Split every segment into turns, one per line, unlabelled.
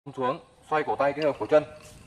Xuống, xoay cổ tay kết hợp cổ chân.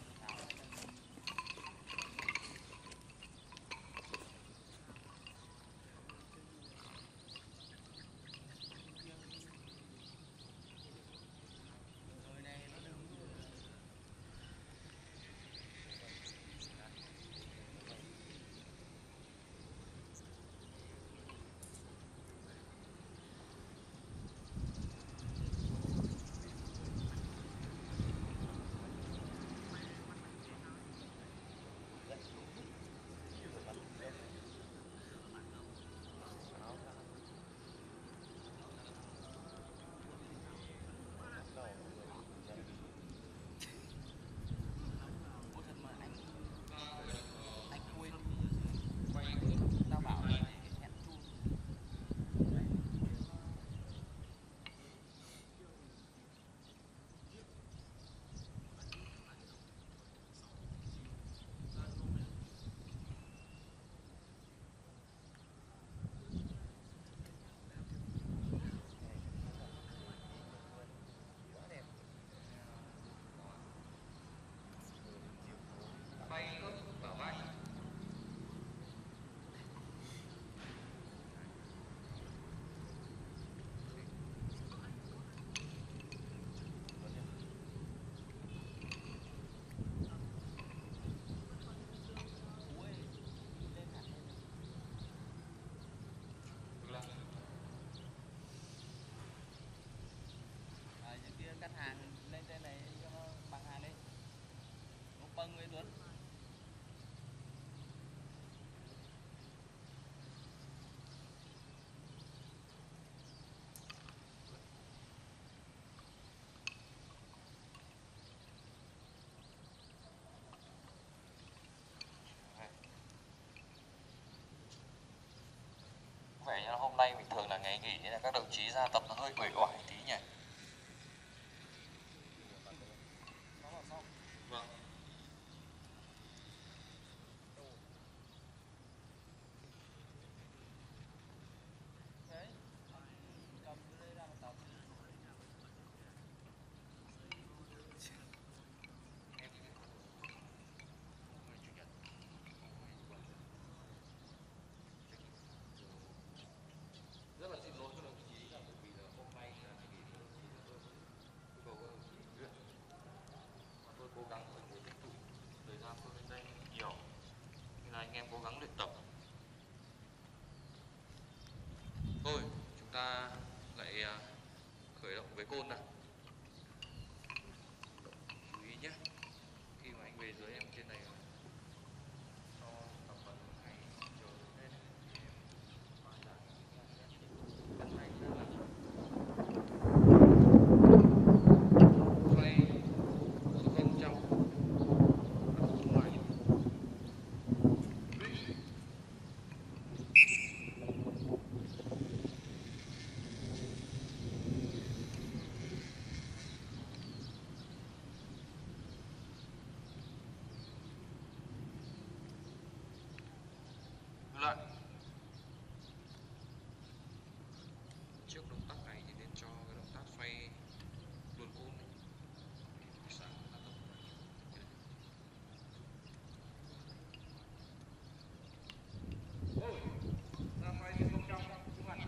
Cắt hàng lên trên này cho nó bằng hàng đi. Nó bâng với Tuấn.
Có vẻ như hôm nay bình thường là ngày nghỉ nên là các đồng chí ra tập nó hơi uể oải tí nhỉ. Vâng.
Đấy, cầm cái đây ra mà tập.
Rất là xin lỗi các đồng chí là bởi vì là hôm nay là ngày nghỉ của đồng chí nên tôi yêu cầu các đồng chí luyện. Tôi cố gắng phải ngồi tranh thủ thời gian tôi lên đây nhiều nên là anh em cố gắng luyện tập. Thôi chúng ta lại khởi động với côn nào. Chú ý nhé, khi mà anh về dưới em trên này cho tập vận hãy chờ lên thì em mang lại cân tay ra là xoay số 000 đặt xuống ngoài. Lại trước động tác này thì nên cho cái động tác xoay luồn côn này. Sáng là tập ôi ra xoay thì không trong trung hẳn.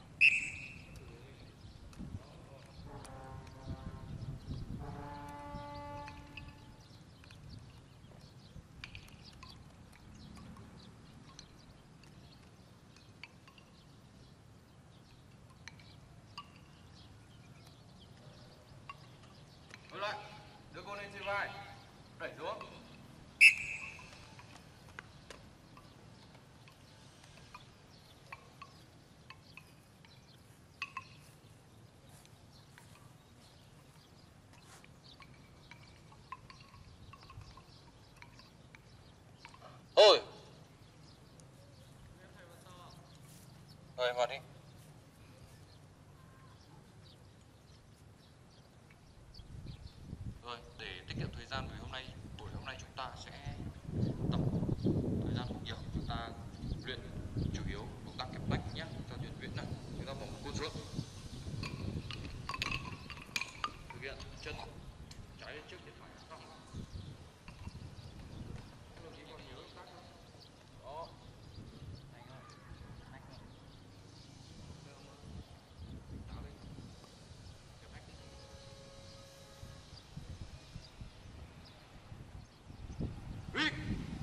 Lại đưa cô lên trên vai, đẩy xuống. Ôi rồi vào đi. Rồi, để tiết kiệm thời gian vì buổi hôm nay chúng ta sẽ tập thời gian không nhiều, chúng ta luyện chủ yếu động tác kẹp bách nhé, cho nhuần nhuyễn này. Chúng ta vòng côn xuống, thực hiện chân trái lên trước để phải sau. Các đồng chí còn nhớ tác không?
Đó. Anh ơi. Anh ơi.
Đá lên. Kẹp ách đi. Đi.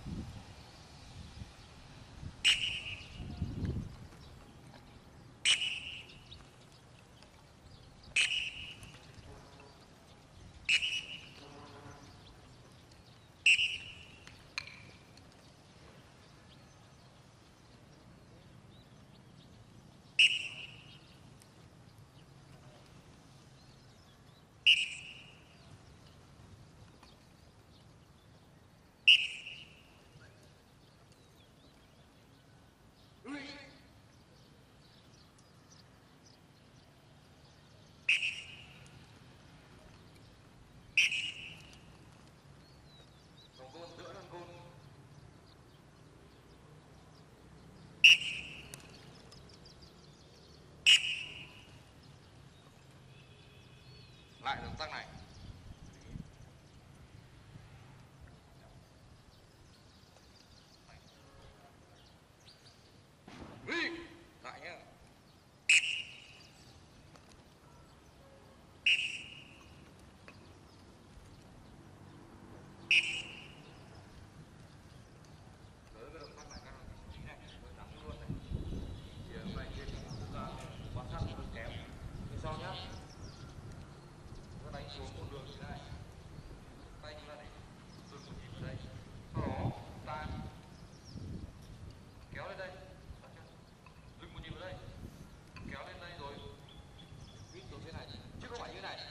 Đồng gôn đỡ đồng gôn. Lại động tác này. Đi. Lại nhá. Tới cái động tác này các đồng chí này, tôi nắm luôn này. Thì hôm nay trên chúng ta quan sát hơi kém. Như sau nhá. Chúng ta đánh xuống một đường như thế này. Tay chúng ta để dừng một nhịp ở đây. Sau đó ta kéo lên đây. Đặt chưa? Dừng một nhịp ở đây. Kéo lên đây rồi vít xuống thế này. Chứ không phải như này.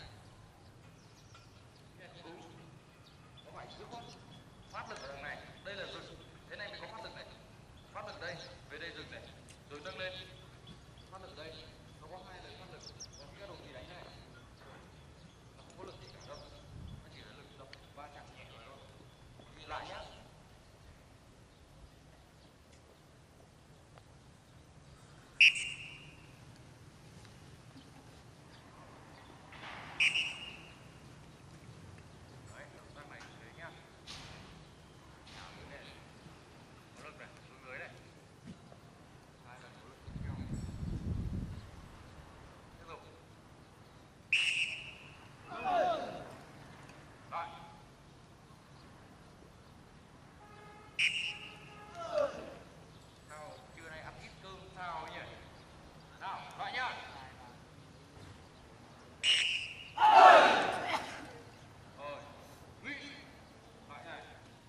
Đúng. Có phải chứ không? Phát lực ở đằng này. Đây là dừng. Thế này mới có phát lực này. Phát lực đây. Về đây dừng này. Rồi nâng lên. Phát lực đây. Nó có hai lần phát lực. Còn khi các đồng chí đánh này. Nó không có lực gì cả đâu. Nó chỉ là lực đập va chạm nhẹ vào thôi. Nhìn lại nhá. Đấy, động tác này thế nhá. Đảo dưới này. Có lực này, xuống dưới này. Hai lần có lực tiếp theo. Tiếp tục. Lại. Sao trưa nay ăn ít cơm sao nhỉ? Nào, lại nhá. Rồi, Huy. Lại này.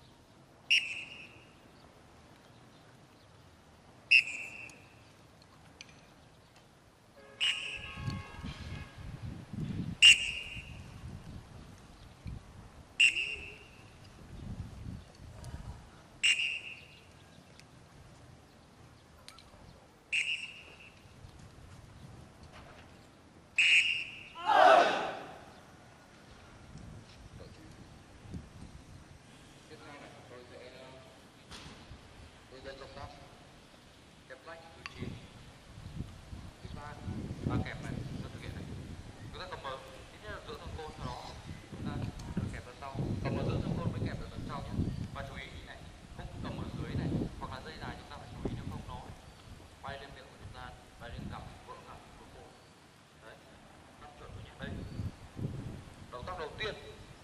Tiếp theo này, tôi sẽ hướng dẫn động tác kẹp lách thứ 9. Thứ ba kẹp này, tôi thực hiện này. Chúng ta cầm mở, ít nhất là giữa thằng côn, sau đó chúng ta kẹp vào sau. Cầm ở giữa thằng côn mới kẹp được đằng sau nhé. Và chú ý này, không cầm ở dưới này, hoặc là dây dài chúng ta phải chú ý nếu không nó bay lên miệng của chúng ta, bay lên cằm, vỡ cằm, vỡ cổ. Đấy, bắt chuẩn của nhẹ đây. Động tác đầu tiên.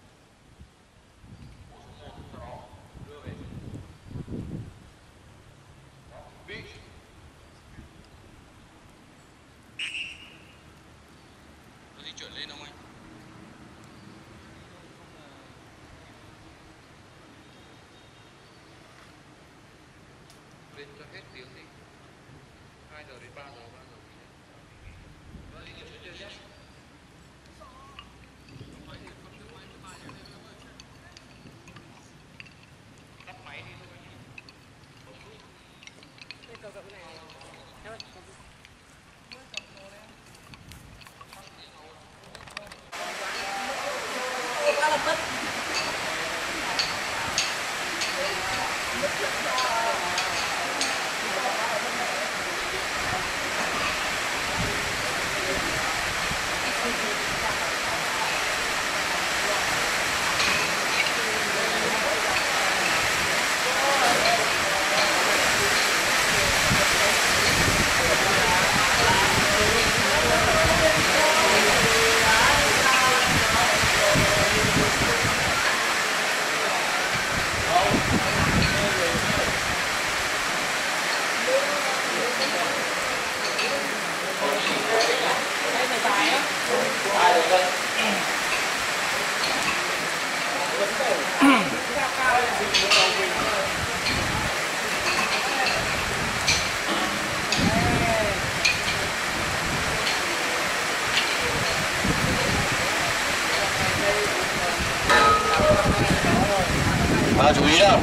Bộ số 1, sau đó đưa về. Đó, vị. Nó di chuyển lên không anh? Lên cho hết tiếng đi. 2 giờ đến 3 giờ, 3 giờ. Và di chuyển lên nhé. Tắt máy đi thôi. chú ý nào.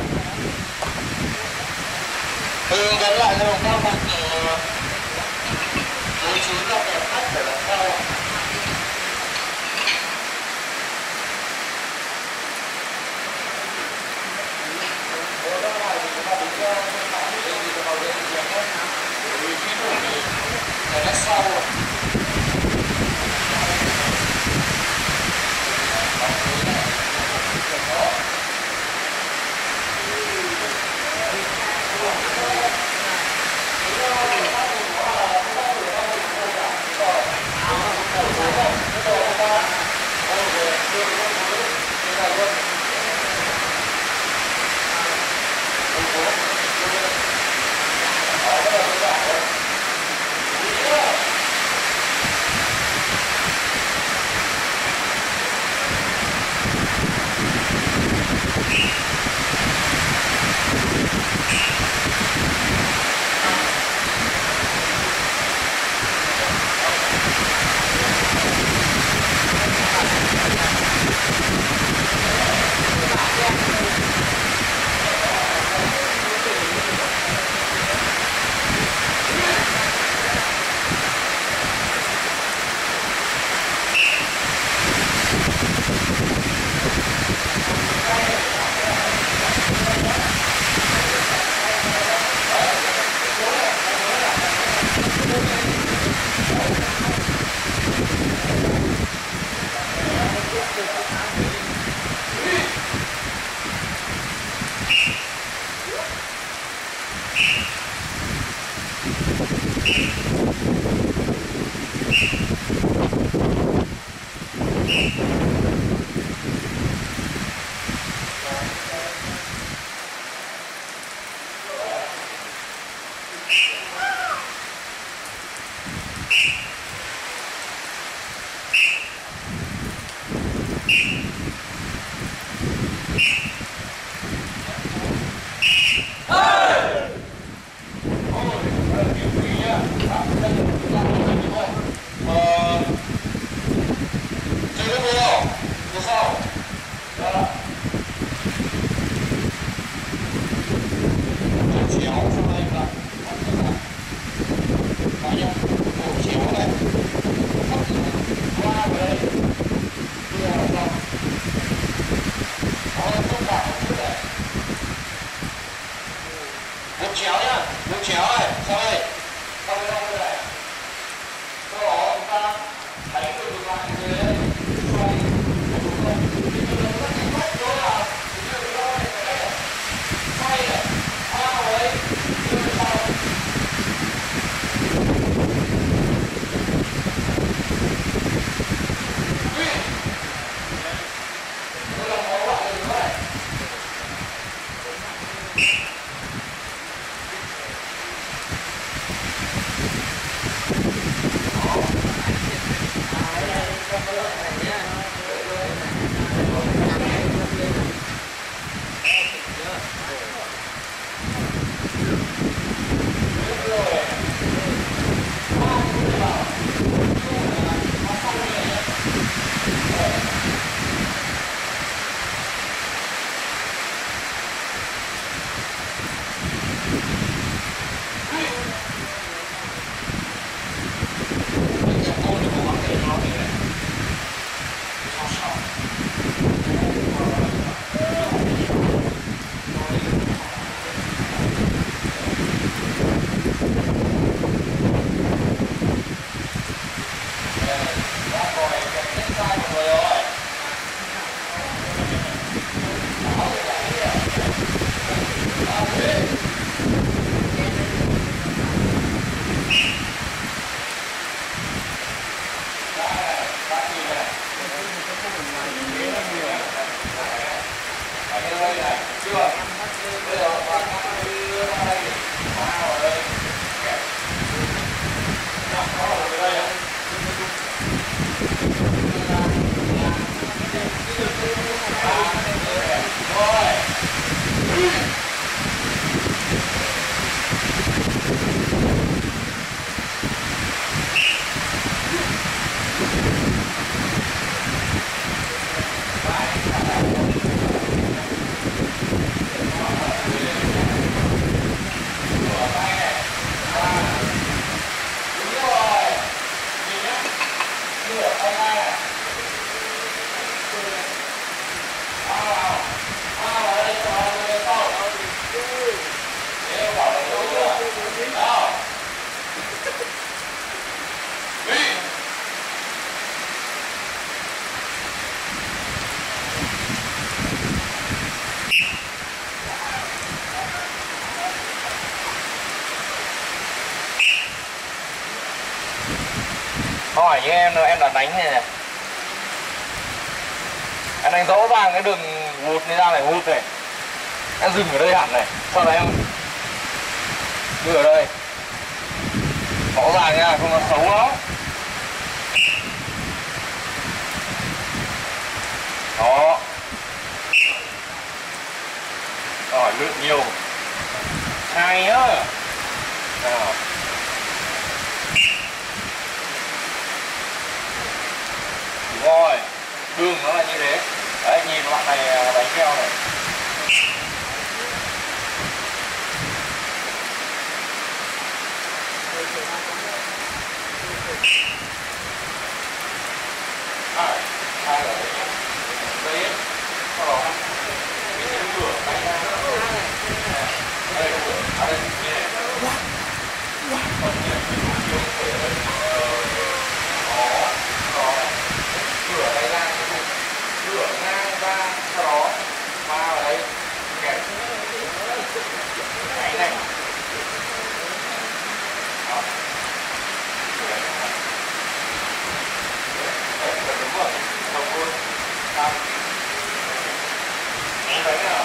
Hướng dẫn lại cho đồng bào một bố trí là kẻ khách phải làm sao. Sau em đã đánh này. Em đánh rõ ràng cái đường hụt này ra này, hụt này. Em dừng ở đây hẳn này, sau đó em đưa ở đây. Rõ ràng nha, không có xấu lắm. Đó. Rồi, lượn nhiều. Hay nhá. Nào. Đúng rồi, đường nó là như thế. Đấy, nhìn bạn này đánh keo này. Hai ở đây nhé. Đây ấy. Sau đó mình sẽ rửa tay ra. Đây, ở đây như này. Còn như này, mình xuống ở đây. Đó này. Rửa tay ra, rửa ngang ra, sau đó pha vào đây. Kẹp. Cái này. Đó. Đấy, đúng rồi. Đồng luôn. Xong. Đấy nào.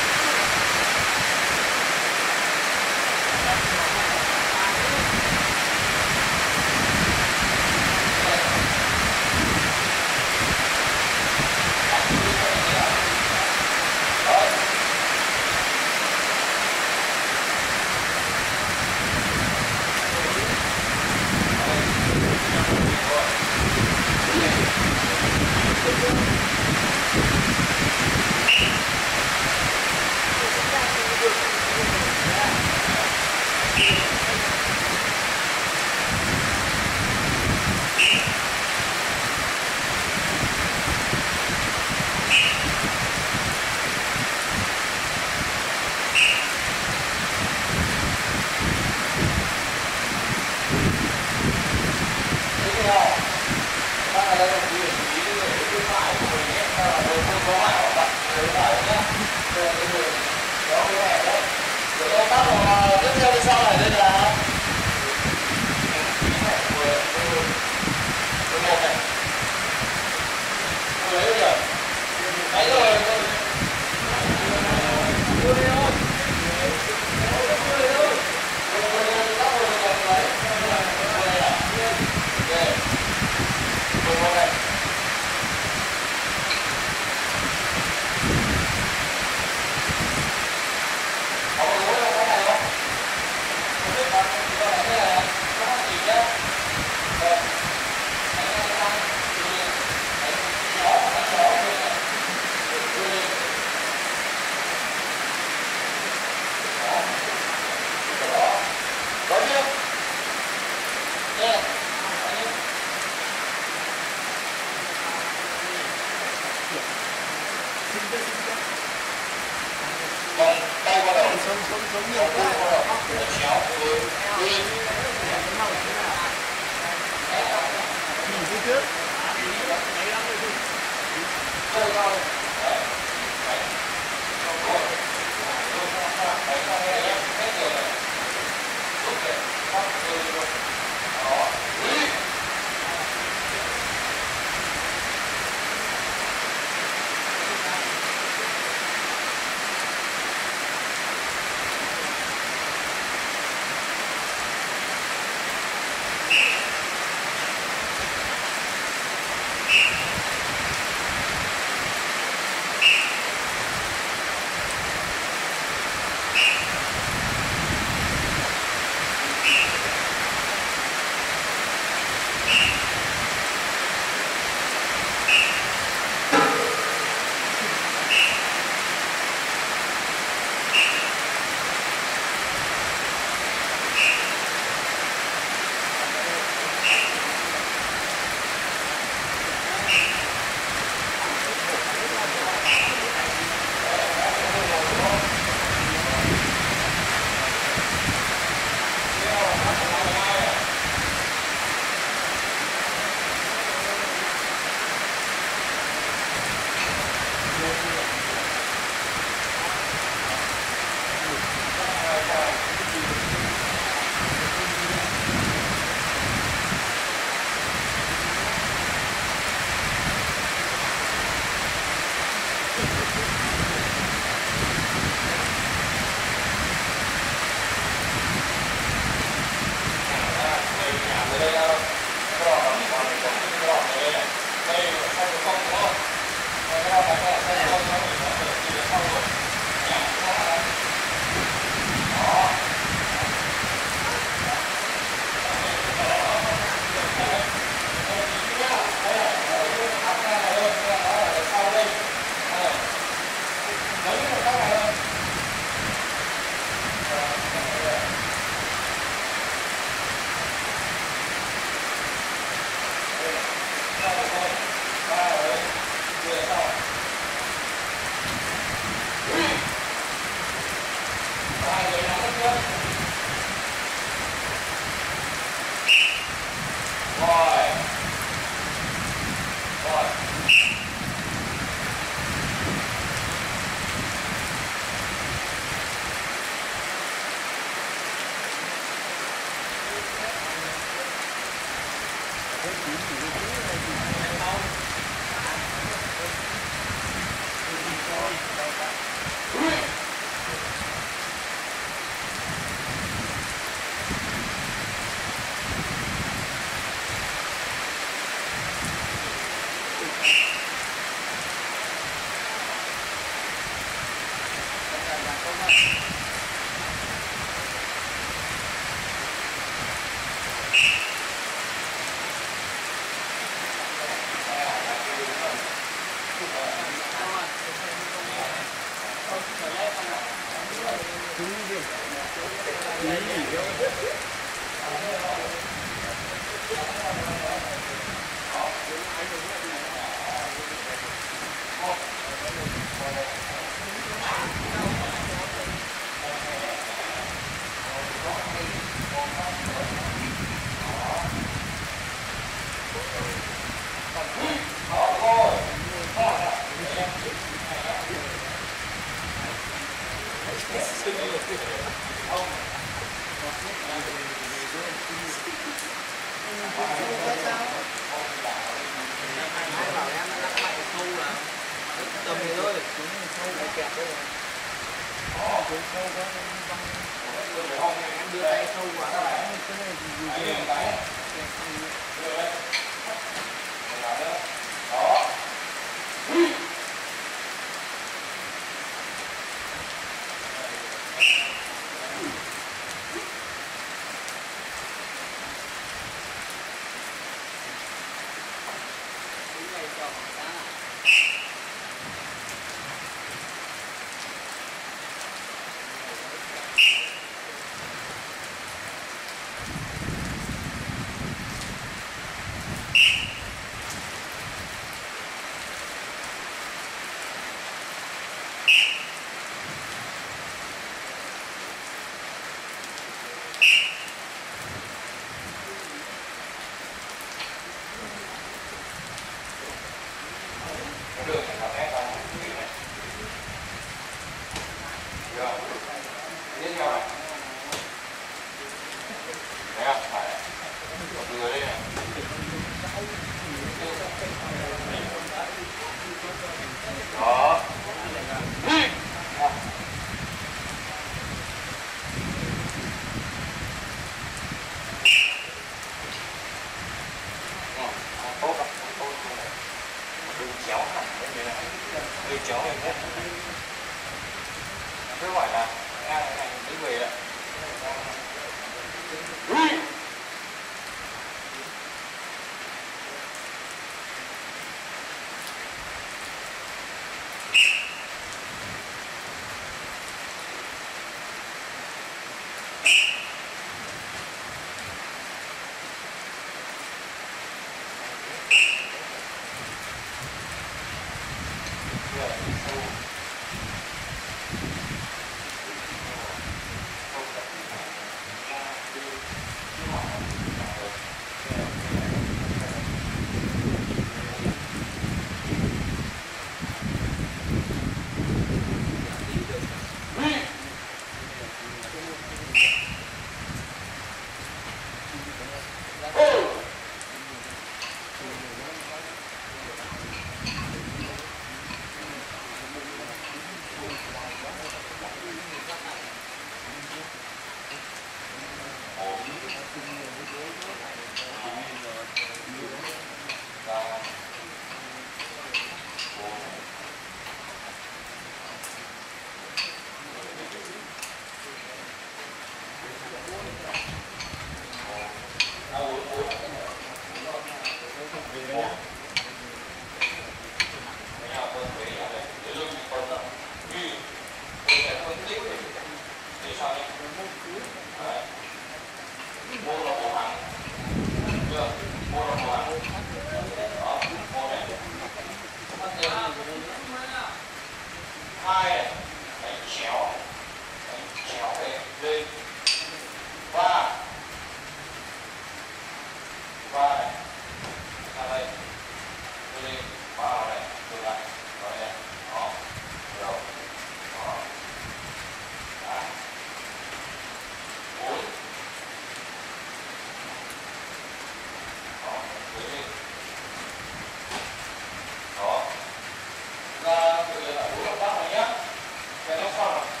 Và bây giờ là 4 động tác này nhé. Cái nó sau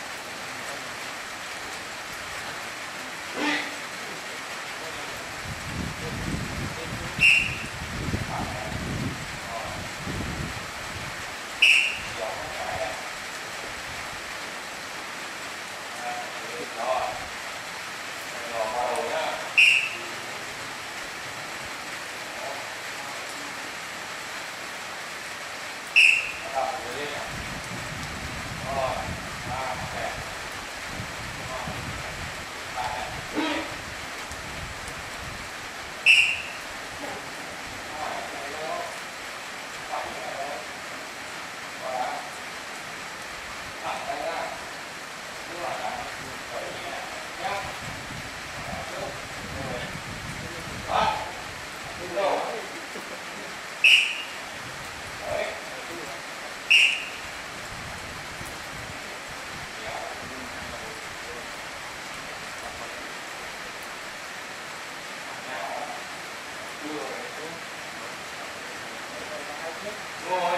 Ngồi.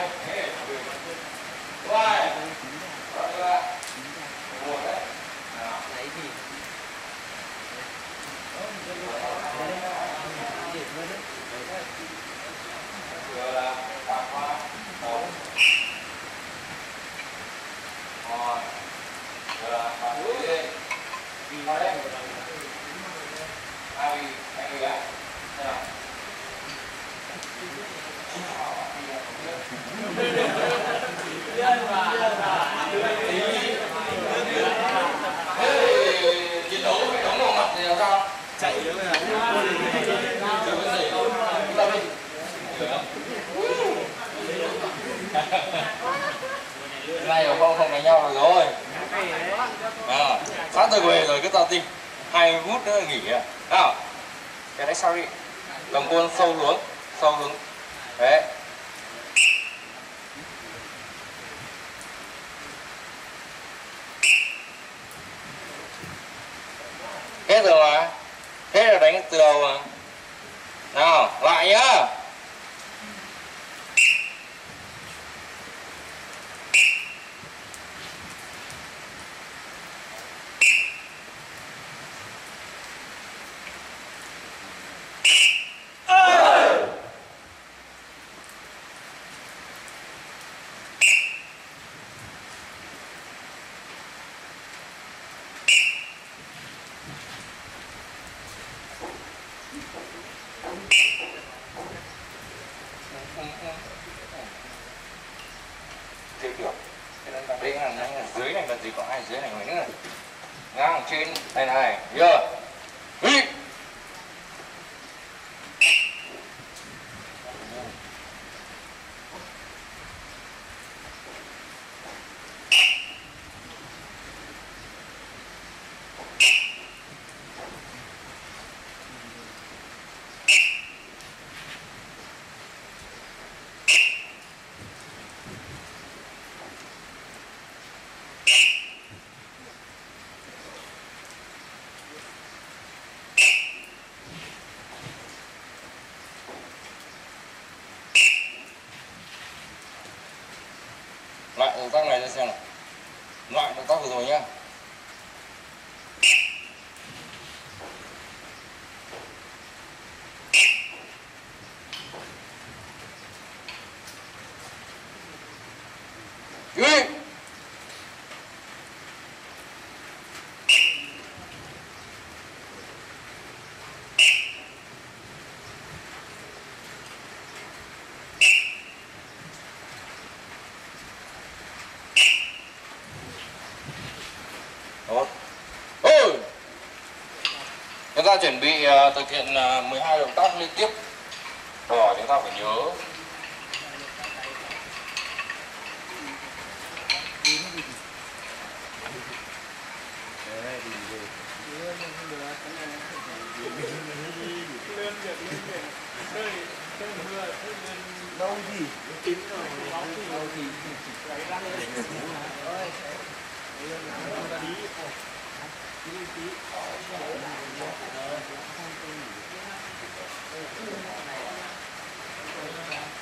Quay. Đó là. Ngồi đấy. Nào.
Lấy gì?
Vừa là tạt hoa. Một. Rồi. Vừa là tạt đi đi. Đi vào đây. Hai người ạ. Thế nào? Chiến đấu phải đóng vào mặt thì làm sao?
Chạy nữa là
Này không đánh nhau được rồi. Sắp tới về rồi cứ tao tin 20 phút nữa nghỉ à? Cái đấy sao đi? Cầm quân sâu xuống. Đấy. Hết rồi mà. Hết rồi đánh từ đầu mà. Nào, lại nhá. Chưa kiểu. Đây là dưới này, cần gì có ai dưới này nữa này. Ngang trên này. Giờ. Đi. Lại động tác này ra xem nào. Lại động tác vừa rồi nhá. Đi. Đó. Ôi. Chúng ta chuẩn bị thực hiện 12 động tác liên tiếp. Rồi chúng ta phải nhớ.
đâu gì tính rồi đâu thì cái răng để ơi tí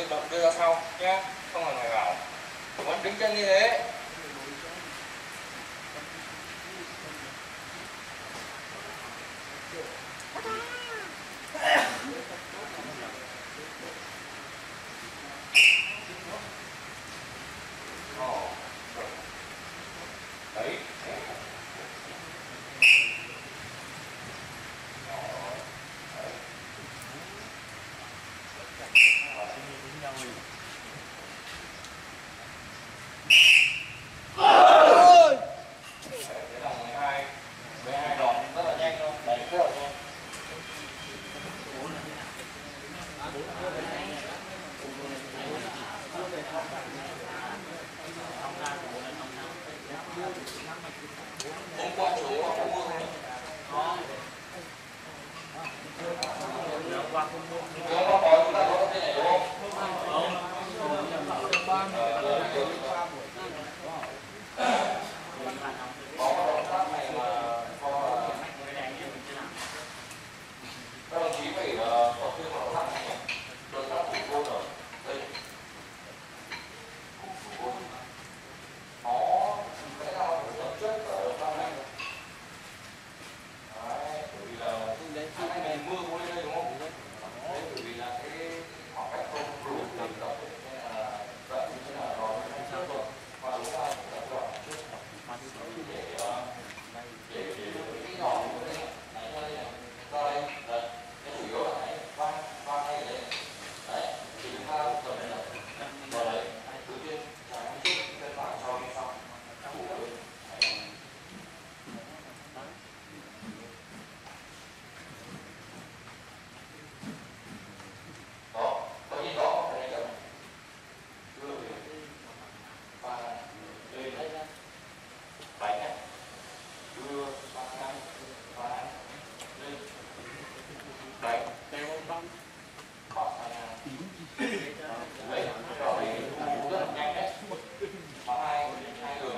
động đưa ra sau nhá, không là ngoài vào. Vẫn đứng chân như thế. Đấy. Hôm qua chú có mua không? Có có chúng ta có cái này đúng không? Có động tác này mà các đồng chí phải có thêm một động tác này nhé. Động tác thủ côn ở đây. Thủ côn. Nó sẽ là một tập chất ở động tác này. Đấy, bởi vì là hai ngày mưa có lên đây đúng không? Đấy, bởi vì là cái khoảng cách không đủ để tập nên là vậy như thế nào đó không sao rồi. Và đúng là tập đoạn trước để cái nhỏ của đây này ra đây này, ra đây đấy, cái chủ yếu là cái ba hay đấy, đấy thì chúng ta tập này là vào đấy đầu tiên trái trước chân phải sau đi sau thủ lên. Đó, có nhìn rõ không? Cái này chậm đưa về ba lên đấy đánh này đưa ba lên đánh đeo băng bỏ sang đấy rồi thủ rất là nhanh đấy mà hai người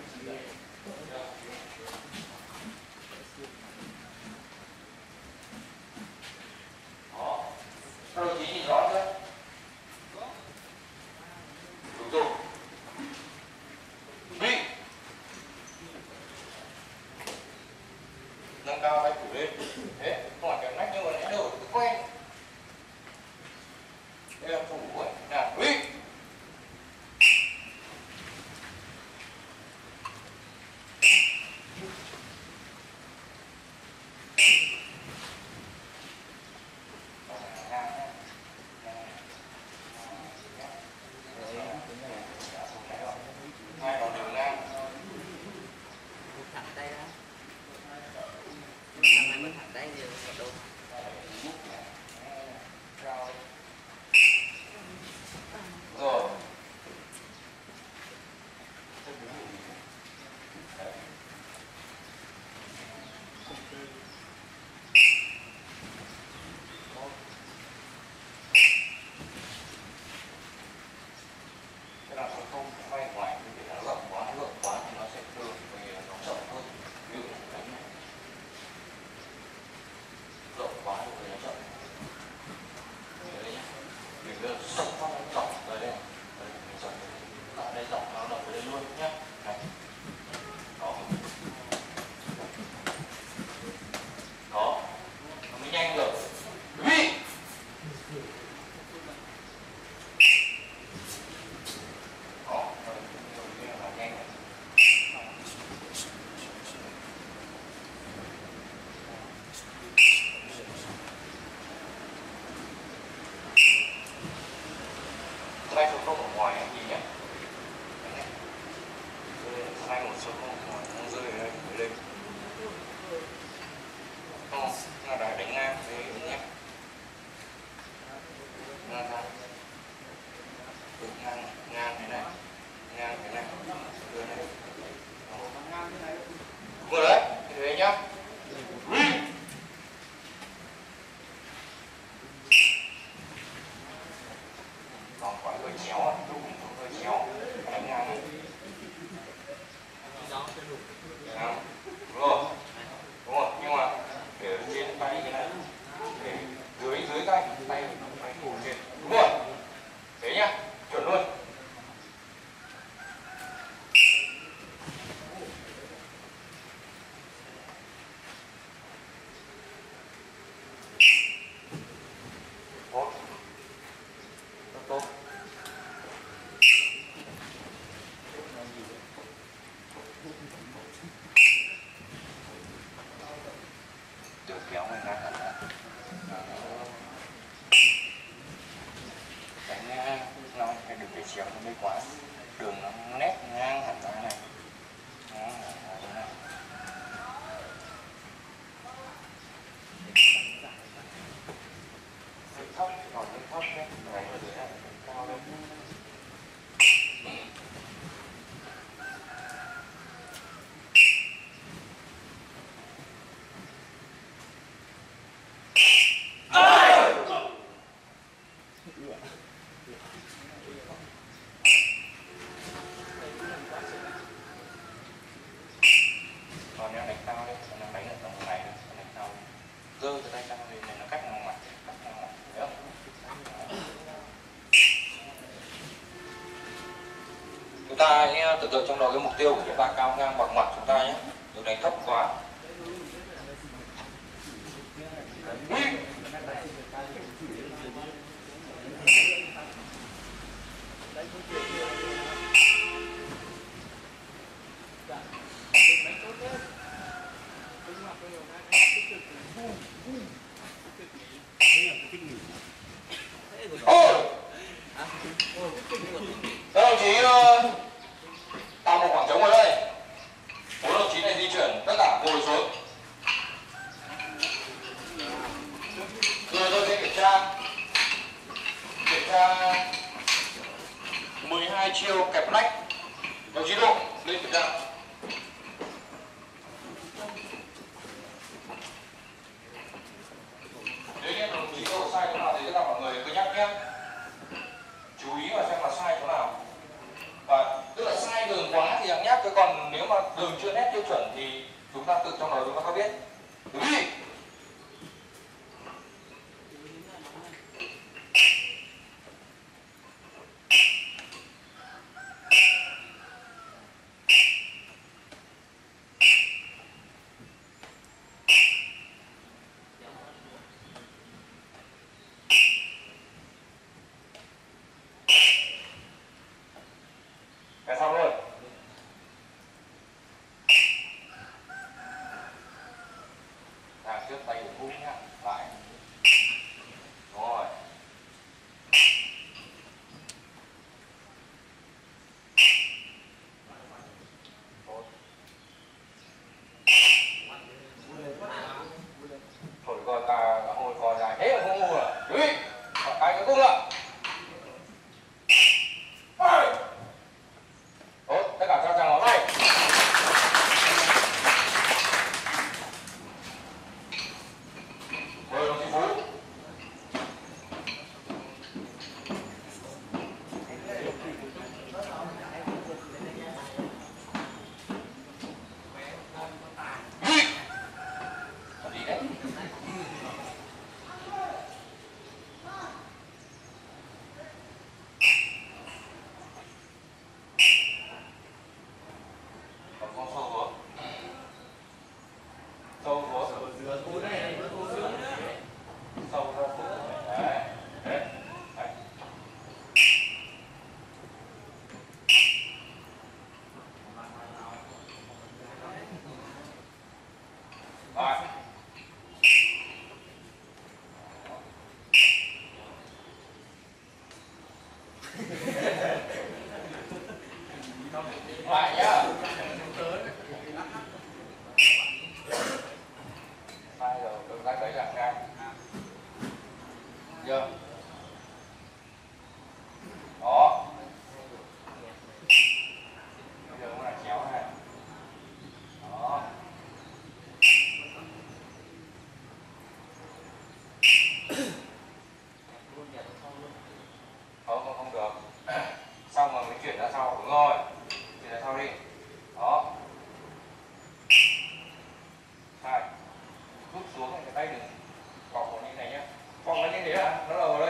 đó các đồng chí nhìn rõ chưa? Đúng rồi. Đi. Nâng cao tay phủ lên. Thế, không phải cái nách nhưng mà nãy đâu cứ quen. Đây là thủ ấy. Nào, đi. Hai còn đường ngang.
Thẳng tay đó. Thằng này mới thẳng tay nhiều đâu.
Rồi. Cái nào không quay ngoài thì nó rộng quá thì nó sẽ thường vì nó rộng hơn. Ví dụ đánh này rộng kéo mình ngang hẳn ra. Đánh nó đừng để chéo nó mới quá, đường nó nét ngang hẳn ra này. Đó, đúng này. Thấp còn lên thấp đấy, này ở dưới này cao lên. Còn nếu đánh cao đấy, nó đánh ở tầm này thôi, đánh cao giơ cái tay cao lên này nó cắt ngang mặt, thấy không? Chúng ta hãy tưởng tượng trong đầu cái mục tiêu của chúng ta cao ngang bằng mặt chúng ta nhé, đừng đánh thấp quá. Các đồng chí tạo một khoảng trống ở đây. 4 đồng chí này di chuyển tất cả ngồi xuống. Rồi tôi sẽ kiểm tra 12 chiêu kẹp nách. Đồng chí Độ lên kiểm tra. Nếu như đồng chí Độ sai chỗ nào thì tất cả mọi người cứ nhắc nhé. Chú ý vào xem là sai chỗ nào. Và tức là sai đường quá thì nhắc, chứ còn nếu mà đường chưa nét tiêu chuẩn thì chúng ta tự trong đầu chúng ta có biết. Đúng đi. Cái xong luôn. Thằng trước tay của cung nhá, phải. Rồi. Thổi coi ta hồi coi dài thế mà không ngu à? Đi. Cái cái cung ạ. Tốt, tất cả cho chàng ngón tay. Mời đồng chí Phú. Đi. Làm gì đấy? Còn con sâu xuống. Sâu xuống. Sâu ra xuống. Đấy. Đấy. Đấy. Rồi. Lại nhá. Sai rồi, động tác đấy là ngang. Chưa? Đó. Bây giờ nó là chéo này. Đó. Không được. Xong rồi mới chuyển ra sau. Đúng rồi. Chuyển ra sau đi. Đó. Sai. Rút xuống cái tay đừng cọc vào như này nhé. Cọc vào như thế à? Nó là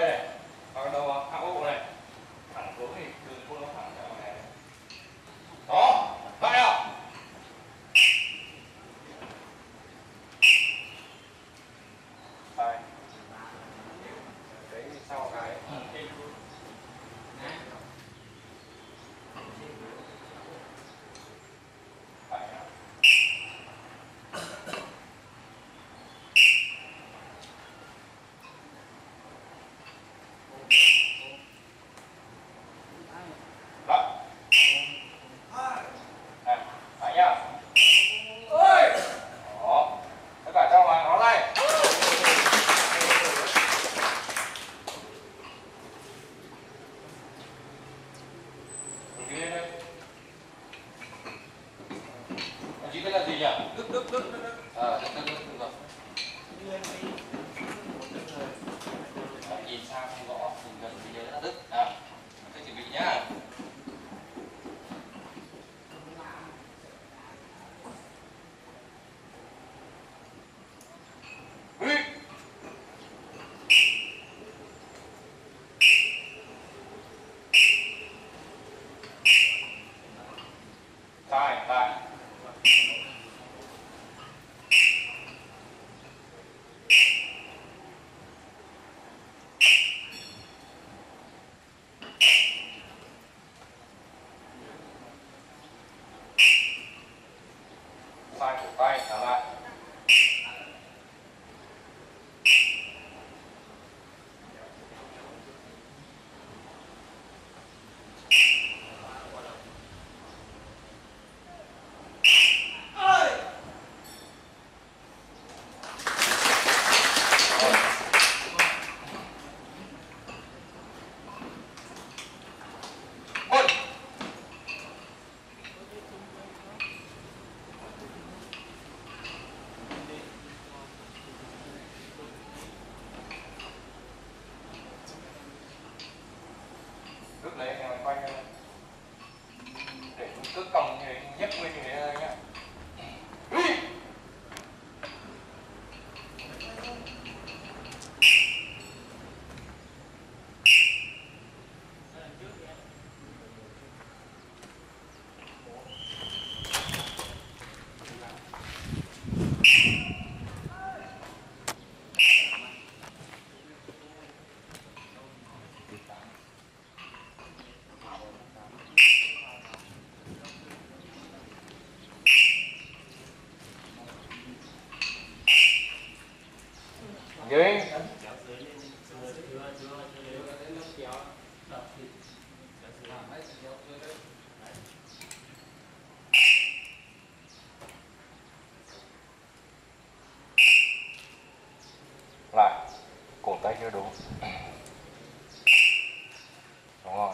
Dưới. Lại. Cổ tay chưa đúng. Đúng rồi.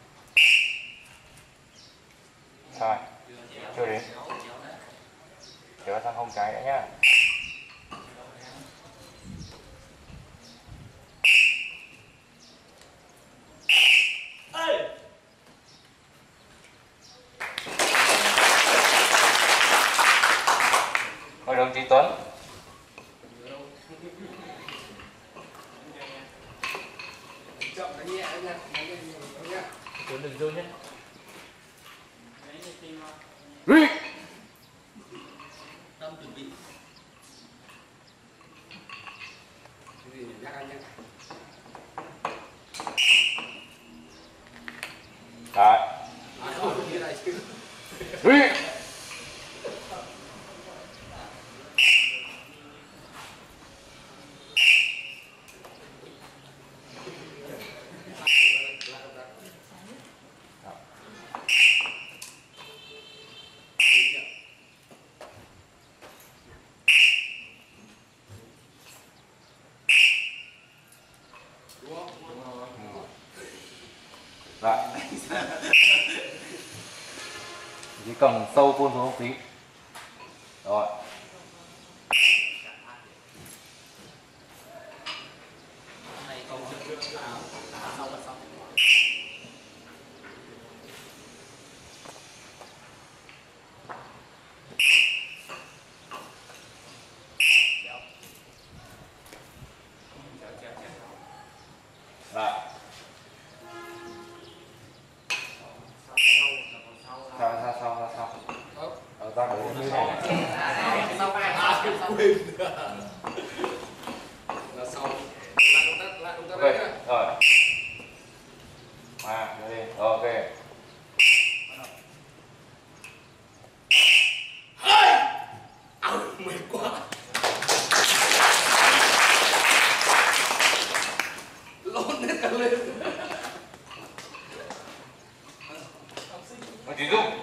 Sai. Chưa đến. Trở sang hông trái nữa nhá. Hội đồng chí Tuấn.
Chậm cái nhẹ nha.
Tuấn đừng rơi nhé.
Tâm chuẩn bị. Cái gì nhắc anh nhé.
Đấy.
Như này chứ.
Lại. Chỉ cần sâu côn xuống một tí. Rồi. Lại. Sao ra đấy như này.
Là sau. Lại động tác
Ok,
đấy nhá.
rồi. Đưa đi. Ok.
Mệt quá. Lộn hết cả lên.
Một tí dụng.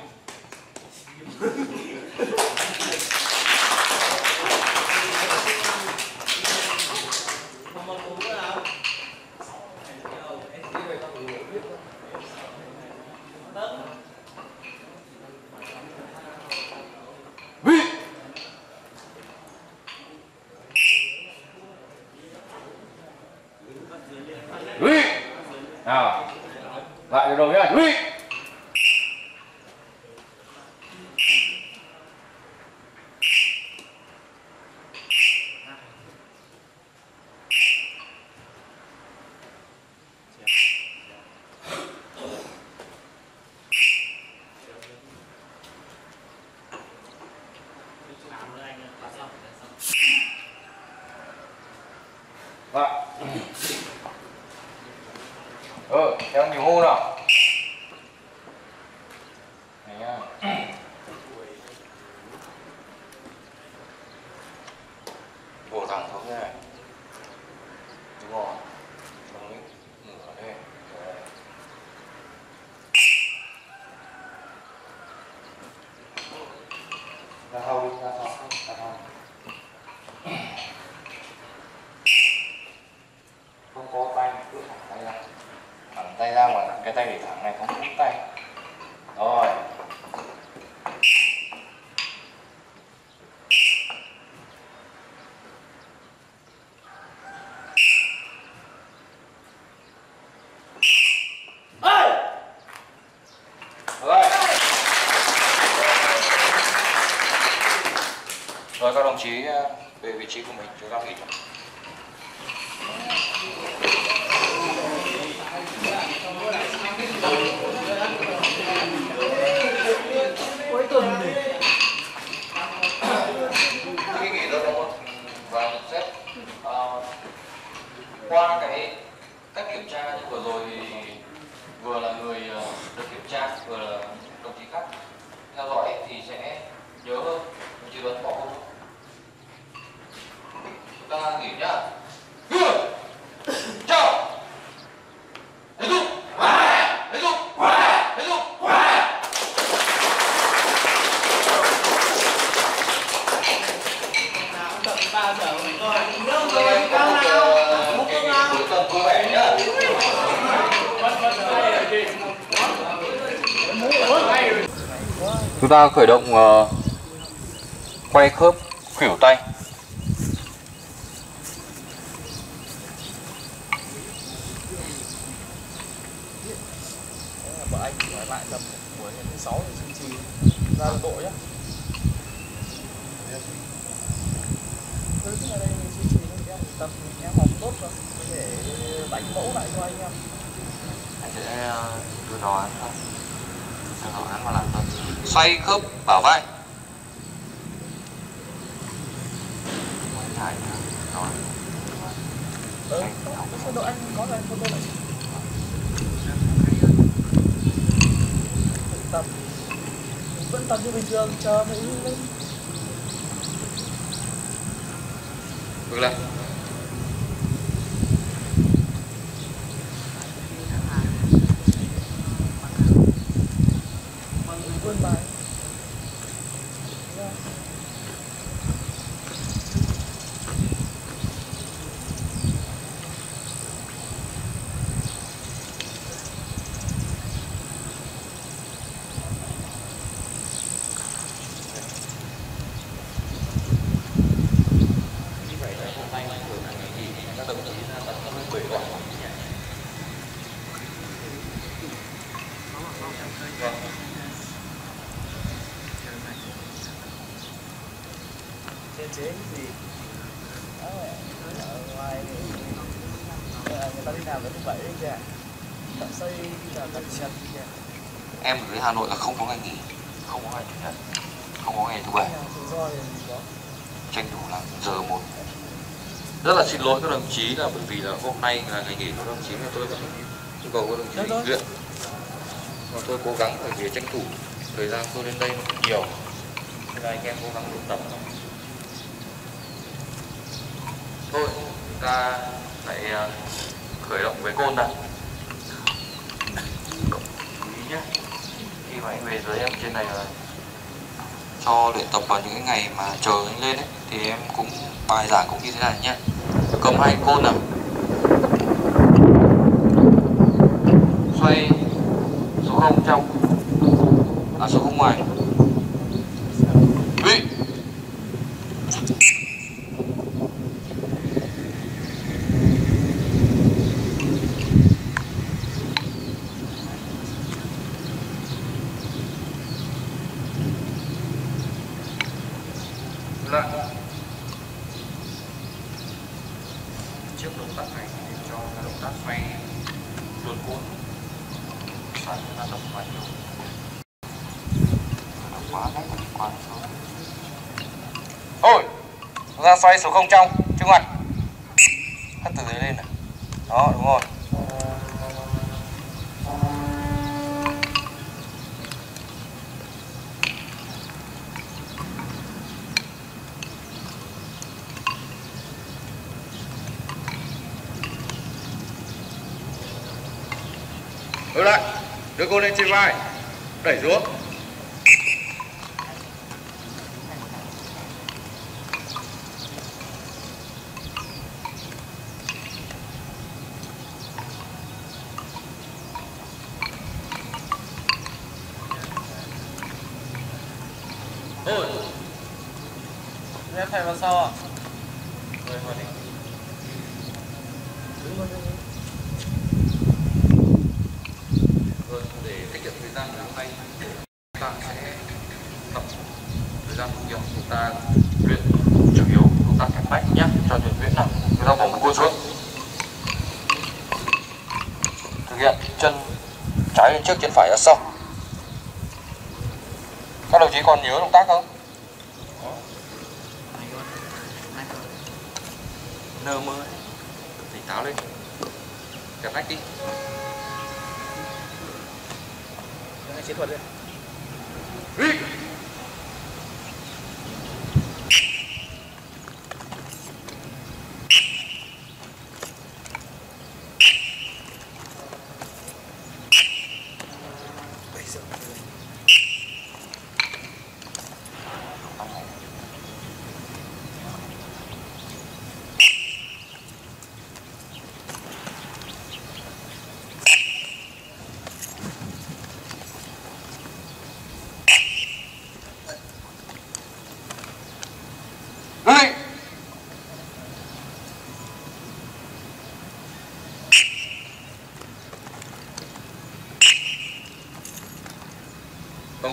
Nào. Lại từ đầu nhá. Lại. Theo nhiều hô nào. Này nhá. Bổ thẳng xuống như này. Đúng rồi. Xong rồi ngửa đây. Đấy. Ra sau đi, ra sau. Không có tay, cứ thẳng tay ra. Thẳng tay ra mà cái tay để thẳng này không có tay. Rồi. Rồi các đồng chí về vị trí của mình, chúng ta nghỉ.
Cuối tuần thì
Khi nghỉ rồi đúng không? Và nhận xét qua cái cách kiểm tra như vừa rồi thì vừa là người được kiểm tra, vừa là đồng chí khác theo dõi thì sẽ nhớ hơn. Đồng chí Tuấn bỏ không? Chúng ta nghỉ nhá.
Chúng ta khởi động quay khớp khuỷu tay.
Vợ anh nói lại tầm buổi thứ 6 thì duy trì ra độ nhé. Cứ ở đây mình duy trì em tập em học tốt rồi để đánh mẫu lại cho anh em.
Anh sẽ đưa đoán thôi. Đưa đoán vào làm thôi. Xoay khớp bảo vai.
Cái độ anh có là photo lại. Tập vẫn tập như bình thường, chờ mấy lên.
Ngược lại.
Vươn bài. Chế gì đó, ở ngoài người ta đi làm vẫn như vậy đấy kìa, tận xây là tận nhật kìa.
Em ở dưới Hà Nội là không có ngày nghỉ, không có ngày chủ nhật, không có ngày thứ bảy, tranh thủ làm giờ một. Rất là xin lỗi các đồng chí là bởi vì là hôm nay là ngày nghỉ của các đồng chí mà tôi vẫn yêu cầu các đồng chí nghỉ luyện. Và tôi cố gắng bởi vì tranh thủ thời gian tôi lên đây nó cũng nhiều, nên là anh em cố gắng luyện tập. Thôi, chúng ta lại khởi động với côn nào. Chú ý nhé, khi mà anh về dưới em trên này là cho luyện tập vào những cái ngày mà chờ anh lên ấy, thì em cũng bài giảng cũng như thế này nhé. Cầm hai côn nào, xoay số 0 trong, số 0 ngoài. Vị. Lại. Trước động tác này thì cho cái động tác xoay luồn côn xoay ra động quá nhiều, động quá nét và quá xuống. Ôi, ra xoay số 0 trong trước mặt, hất từ dưới lên này, đó đúng rồi. Đưa lại, đưa cô lên trên vai, đẩy xuống. Ôi, em thầy vào sau à? Rồi, vào đi. Để tiết kiệm thời gian ngày hôm nay, chúng ta sẽ tập thời gian thực nghiệm, chúng ta luyện chủ yếu động tác cánh bách nhé, cho nhuần nhuyễn nào. Chúng ta bỏ một côn xuống, thực hiện chân trái lên trước, chân phải ra sau. Các đồng chí còn nhớ động tác không? Nơ mơ, tỉnh táo lên, kẹp nách đi.
Chiến thuật đi.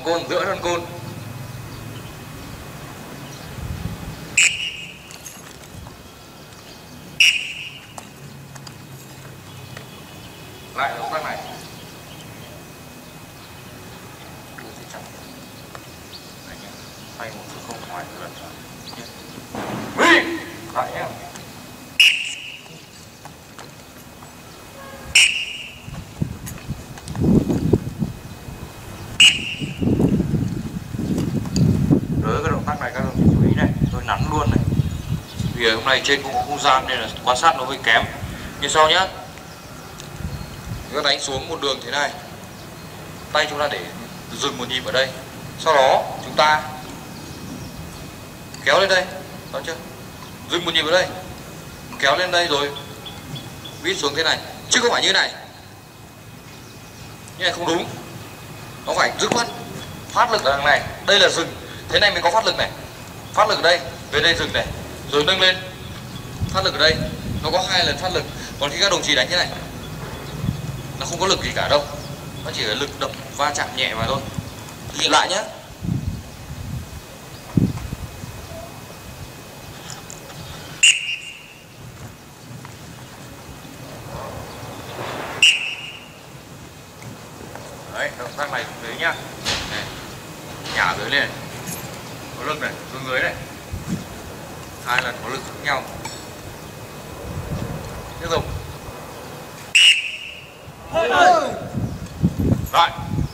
côn, giữa thân côn. Lại động tác này. Tay một chút không ngoài lần lại nhé. Đối với cái động tác này các đồng chí chú ý này, tôi nắn luôn này. Vì hôm nay trên không gian nên là quan sát nó hơi kém. Như sau nhá. Chúng ta đánh xuống một đường thế này. Tay chúng ta để dừng một nhịp ở đây. Sau đó chúng ta kéo lên đây, đó chưa? Dừng một nhịp ở đây, kéo lên đây rồi vít xuống thế này, chứ không phải như này. Như này không đúng, nó phải dứt khoát, phát lực ở đằng này. Đây là dừng, thế này mới có phát lực này. Phát lực ở đây, về đây dừng này, rồi nâng lên, phát lực ở đây. Nó có 2 lần phát lực. Còn khi các đồng chí đánh thế này, nó không có lực gì cả đâu, nó chỉ là lực đập va chạm nhẹ mà thôi. Thực hiện lại nhé. Đấy, động tác này xuống dưới nhá. Này, nhả dưới lên, có lực này, xuống dưới này, 2 lần có lực khác nhau. Tiếp tục. Rồi.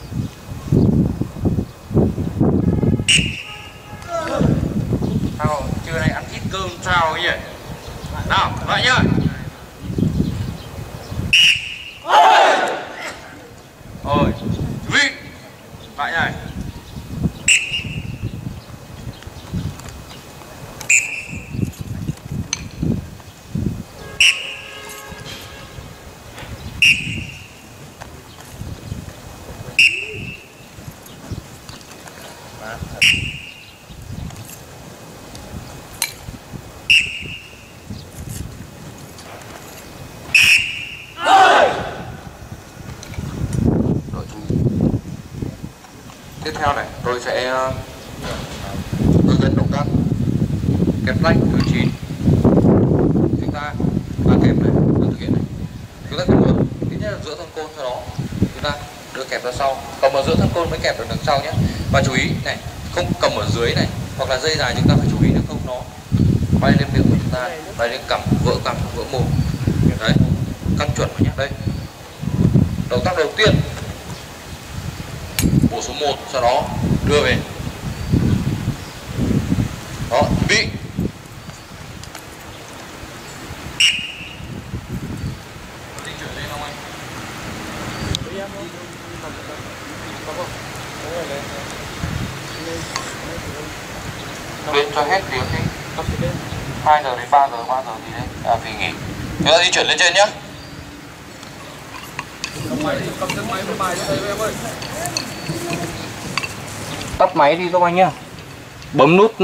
Sao trưa nay ăn ít cơm sao ấy nhỉ? Nào, lại nhá. Rồi, chú ý. Lại này. Tiếp theo này, tôi sẽ hướng dẫn động tác kẹp lách thứ 9. Chúng ta kẹp này, tôi thực hiện này. Chúng ta cầm ở ít nhất là giữa thân côn, sau đó chúng ta đưa kẹp ra sau. Cầm ở giữa thân côn mới kẹp được đằng sau nhé. Và chú ý này, không cầm ở dưới này, hoặc là dây dài chúng ta phải chú ý được không nó bay lên miệng của chúng ta, bay lên cằm, vỡ mồm. Đấy, căn chuẩn vào nhé. Đây, động tác đầu tiên. Bộ số 1, sau đó đưa về. Đó, bị. Di chuyển lên không anh? Lên cho hết tiếng đi. 2 giờ đến 3 giờ gì đấy. Vì nghỉ. Chúng ta di chuyển lên trên nhé. Tắt máy đi giúp anh nhá. Bấm nút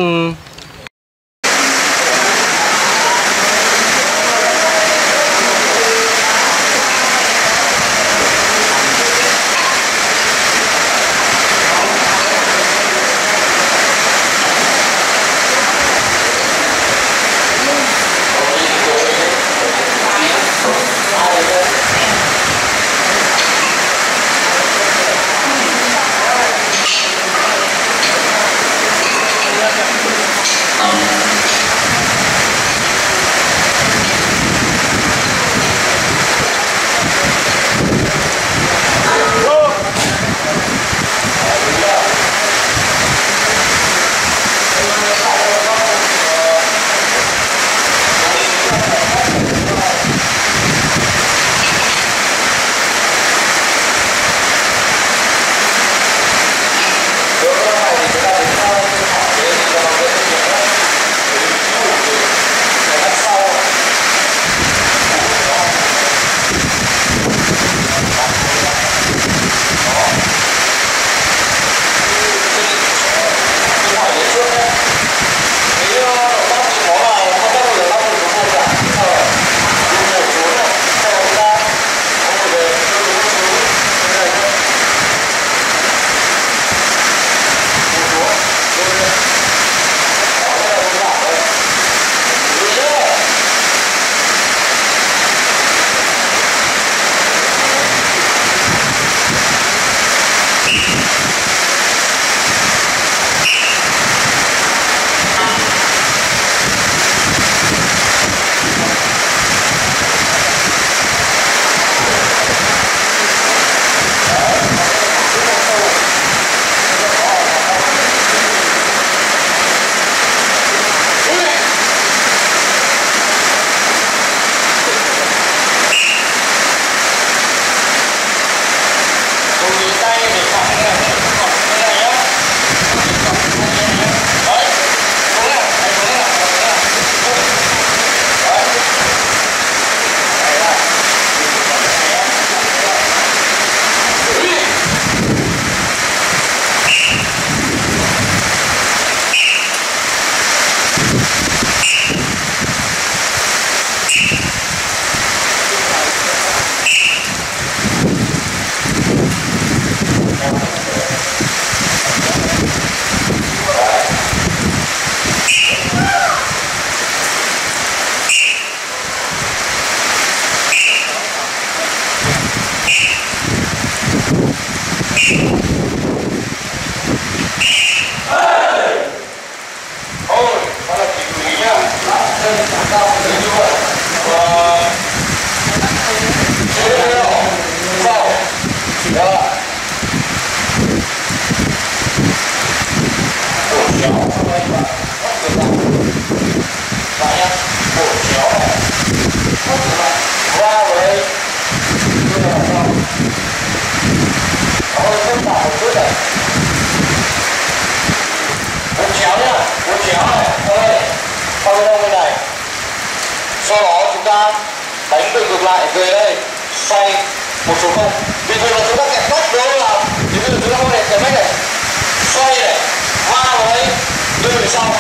đánh từ ngược lại về đây, xoay một số không. Bình thường là chúng ta kẹp nốt đúng không nào? Thì bây giờ chúng ta có thể kẹp nét này, xoay này, va vào đây, đưa về sau.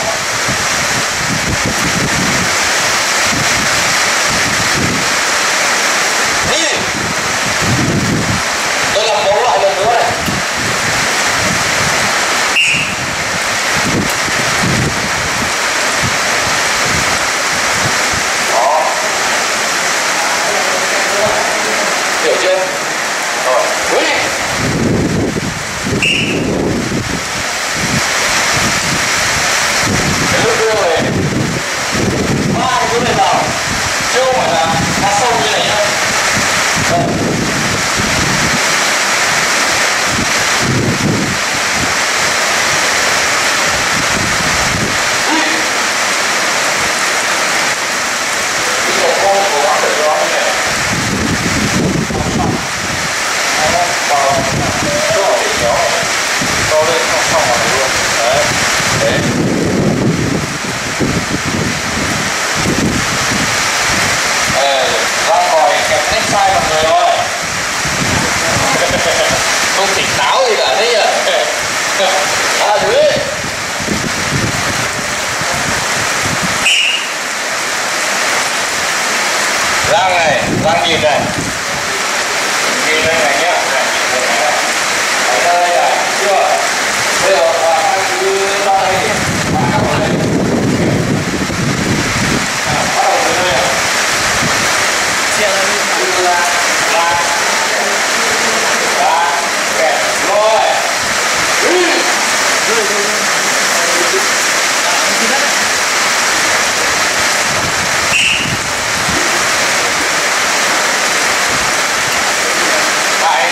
Đi. Tôi làm mẫu lại lần nữa này. Đó. Hiểu chưa? Rồi, hướng đi. Cái lúc đưa về ba cái thứ này vào, chứ không phải là đá sâu như này nhá. Đây. Cái con cố gắng để cho nó như này. Vào chỗ ở đỉnh nó to lên xong vào này luôn. Đấy. Đấy. Ra còi kẹp nét sai mọi người rồi. Không tỉnh táo gì cả đấy nhỉ. À thứ ấy. Giang này, Giang nhìn này. Nhìn đây này nhá. Này, nhìn đây này. Ở đây này, chưa? Bây giờ anh cứ ra đây. Bắt đầu đây. Bắt đầu từ đây này. Kẹp rồi. Đấy.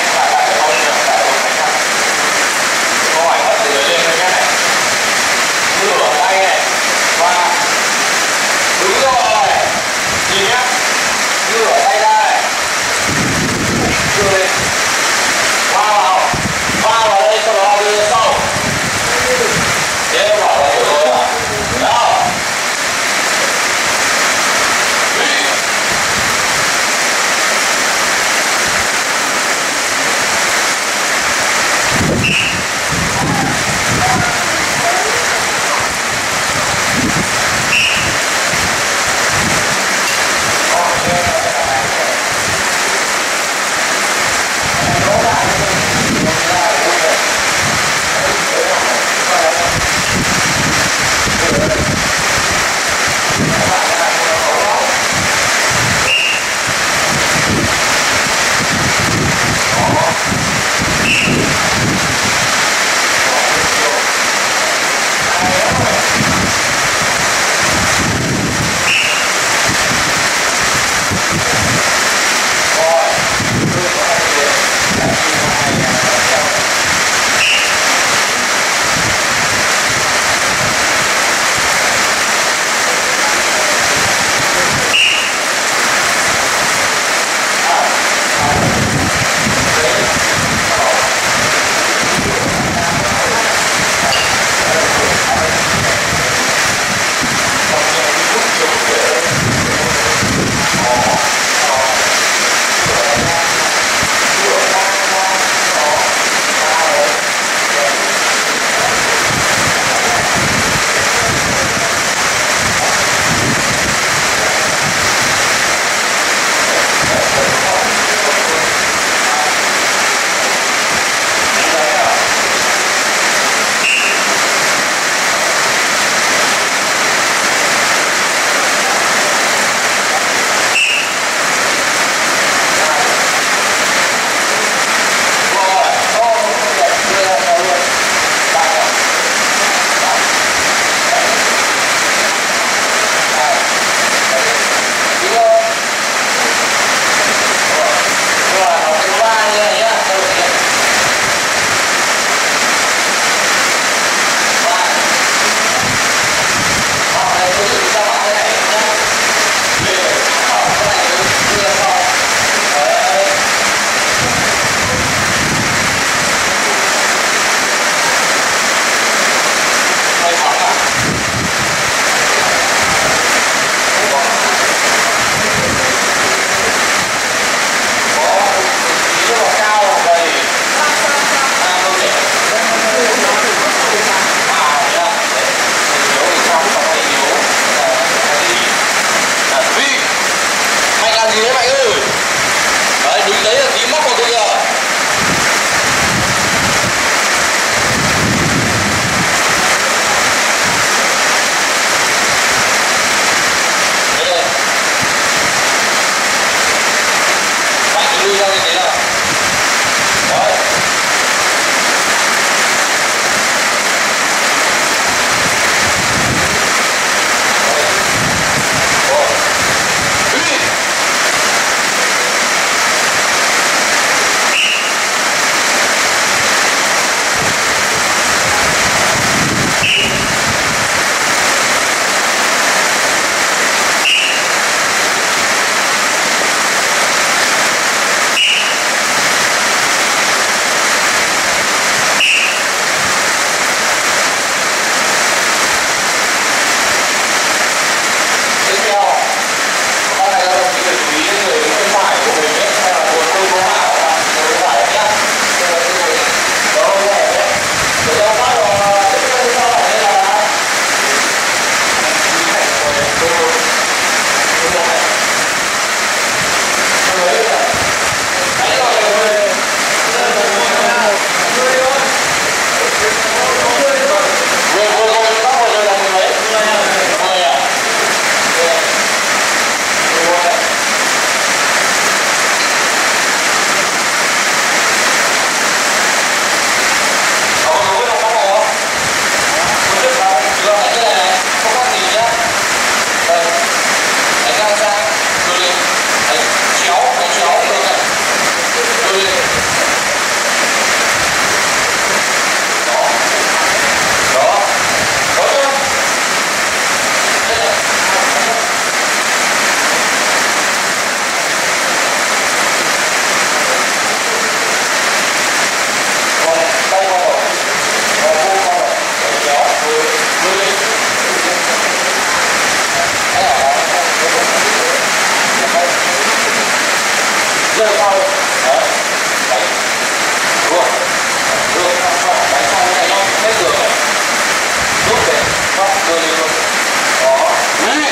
đưa sau đấy, đánh luôn đưa sau đánh sau này nó hết đường này, rút về phát đưa đi luôn đó đi.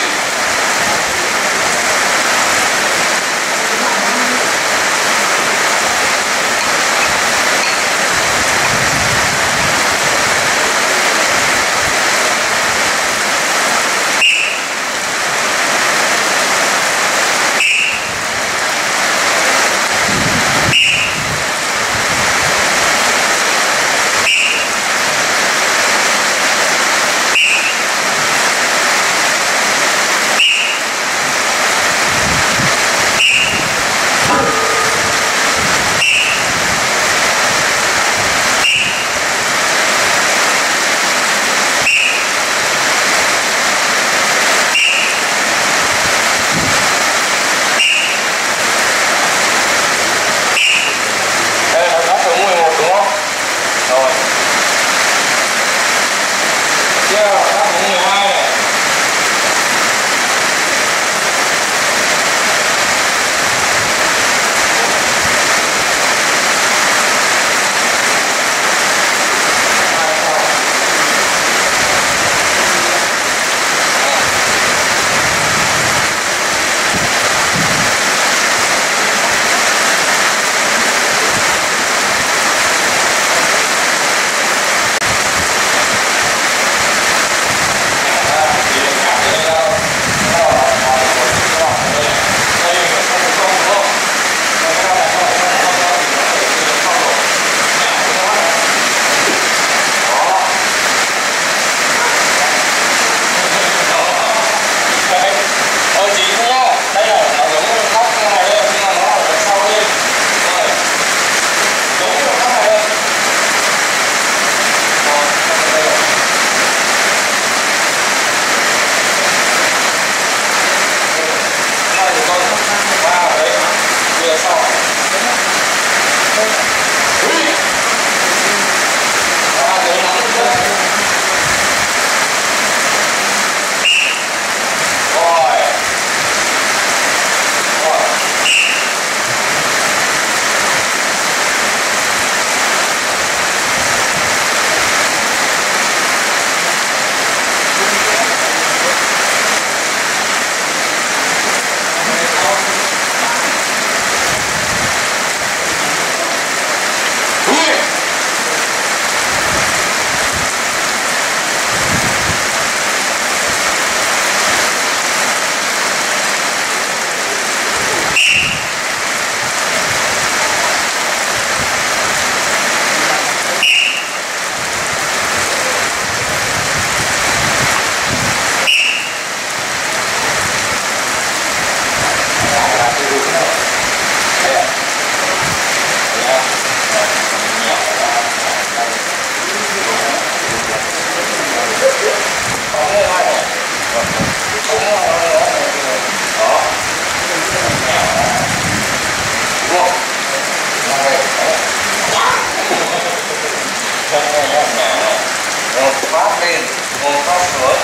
Phát lên, một phát xuống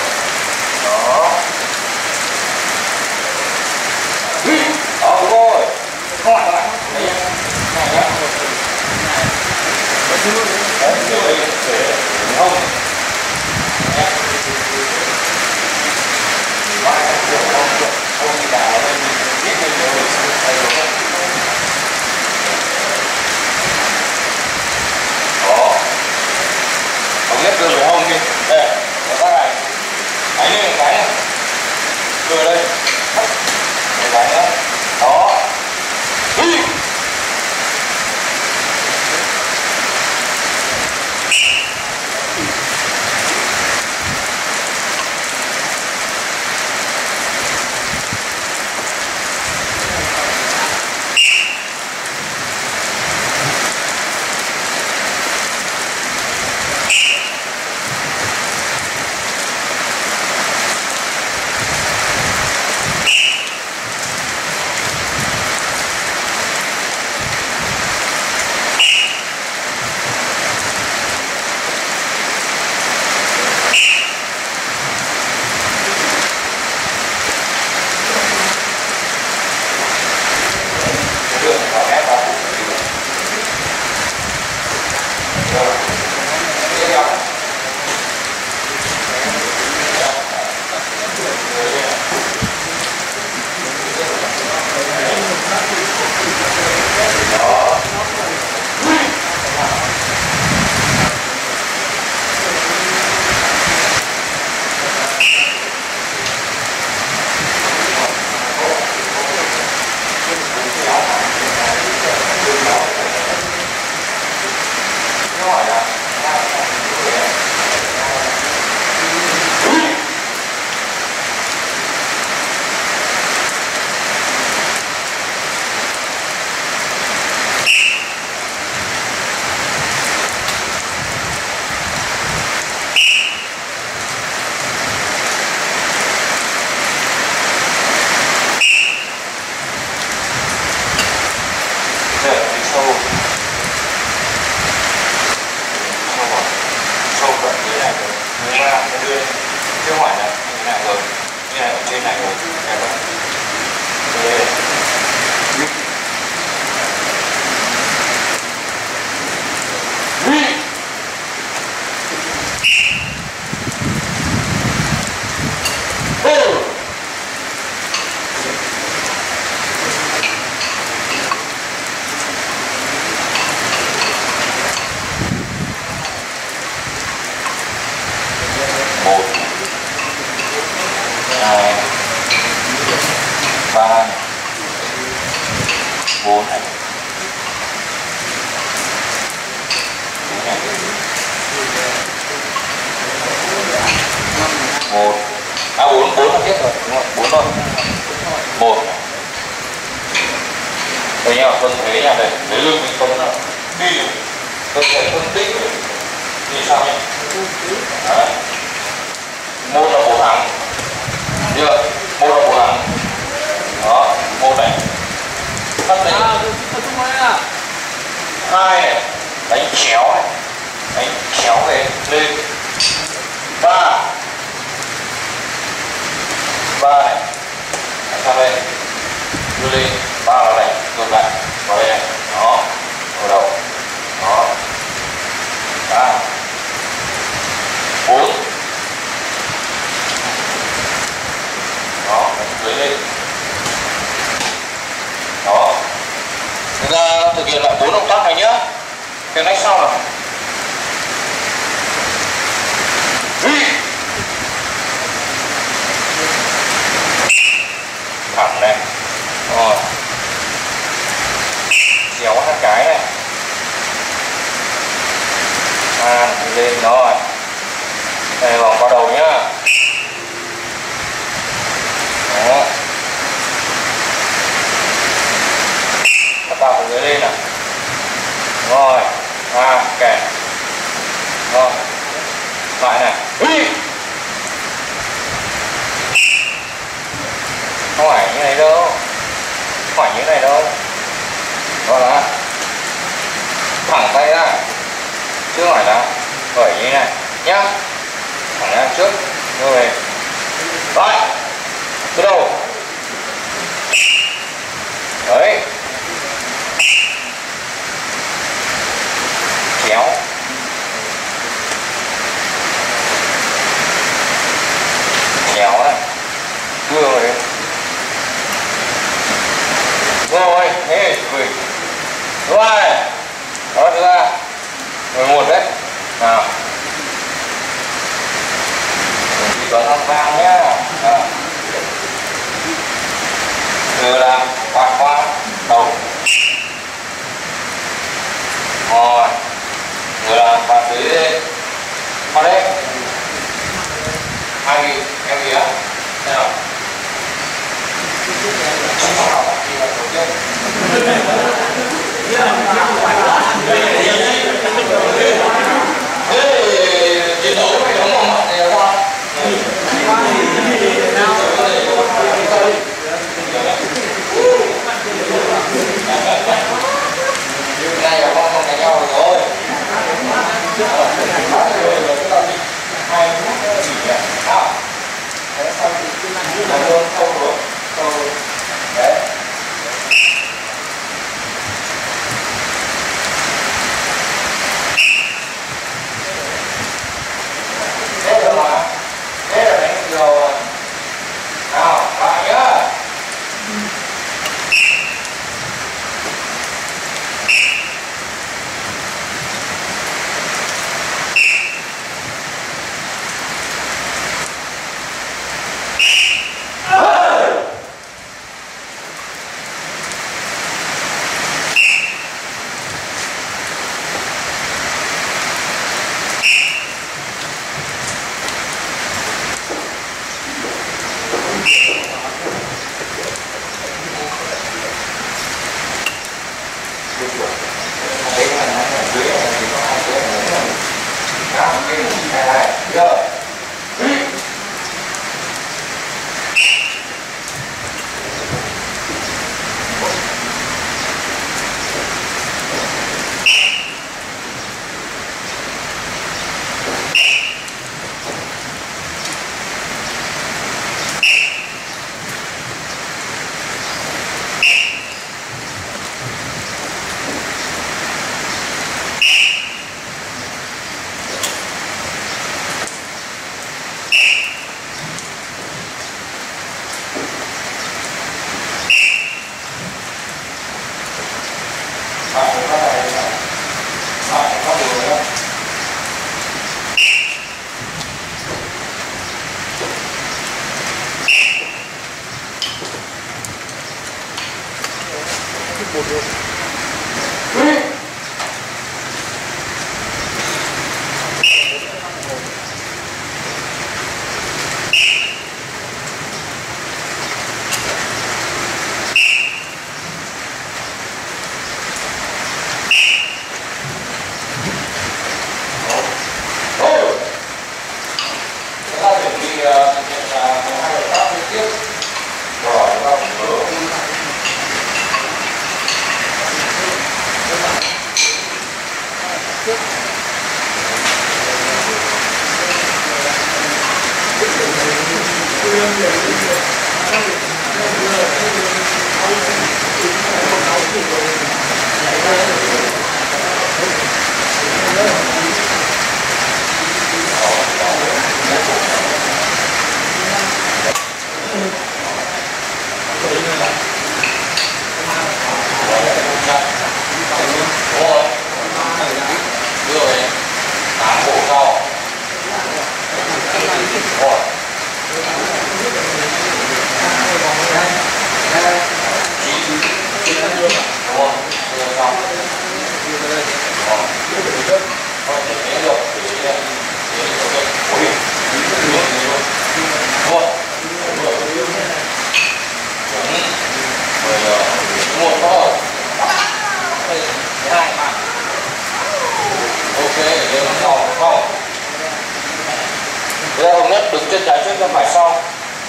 đó. Đó, đúng rồi. Không lại, này nhá. Đấy, để không nhé. Không đi đào lên, biết mình đều được sự thay đổi. Đó. Không nhất đưa về hông đi. Đây, có cái này. Đánh lên một cái này. Đưa đây. Một cái nữa. Đó. Đi. ra cái đưa chưa hỏi là như này rồi, như này ở trên này rồi, cái đó. Một, hai, ba, bốn này, một, bốn là hết rồi, đúng không? Bốn thôi. Một, đây nhá, phân thế nha, đây, lấy lưng mình không nào, đi, tôi sẽ phân tích đi sao nhỉ? Đấy. Một là bộ thẳng, chưa? Một là bộ thẳng, đó, một này, cắt đánh, hai này, đánh chéo này, đánh chéo về lên, ba này, đánh sang đây, đưa lên, ba là đánh ngược lại, vào đây này, đó, vào đầu, đó, ba, bốn, đó, dưới lên, đó. Chúng ta thực hiện lại 4 động tác này nhé. Cái next sau nào. Thẳng này, rồi, chéo hai cái này, đi lên rồi, đây vòng qua đầu nhá, đó, các bạn từ dưới lên nào, rồi, kẻ, rồi, lại này, không phải như này đâu, không phải như này đâu, đó là thẳng tay ra, chứ không phải là khởi như này nhá, thẳng ra trước, rồi, rồi, từ đầu, đấy, chéo, chéo này, đưa vào đây. Rồi, thế, rồi, đó đưa ra, 11 đấy, nào, mình đi toán thăng vang nhá, vừa làm quạt qua đầu, rồi, vừa làm quạt dưới lên, qua đây, hai vị, em gì á, nào. Chiến đấu phải đóng vào mặt này qua. Này là con đánh nhau rồi. Hai phút chỉ là sao? Đấy sau thì là luôn không được. Đấy. Thế là đánh nhiều rồi. Nào, lại nhá.
một rồi.
Chân trái trước, chân phải sau.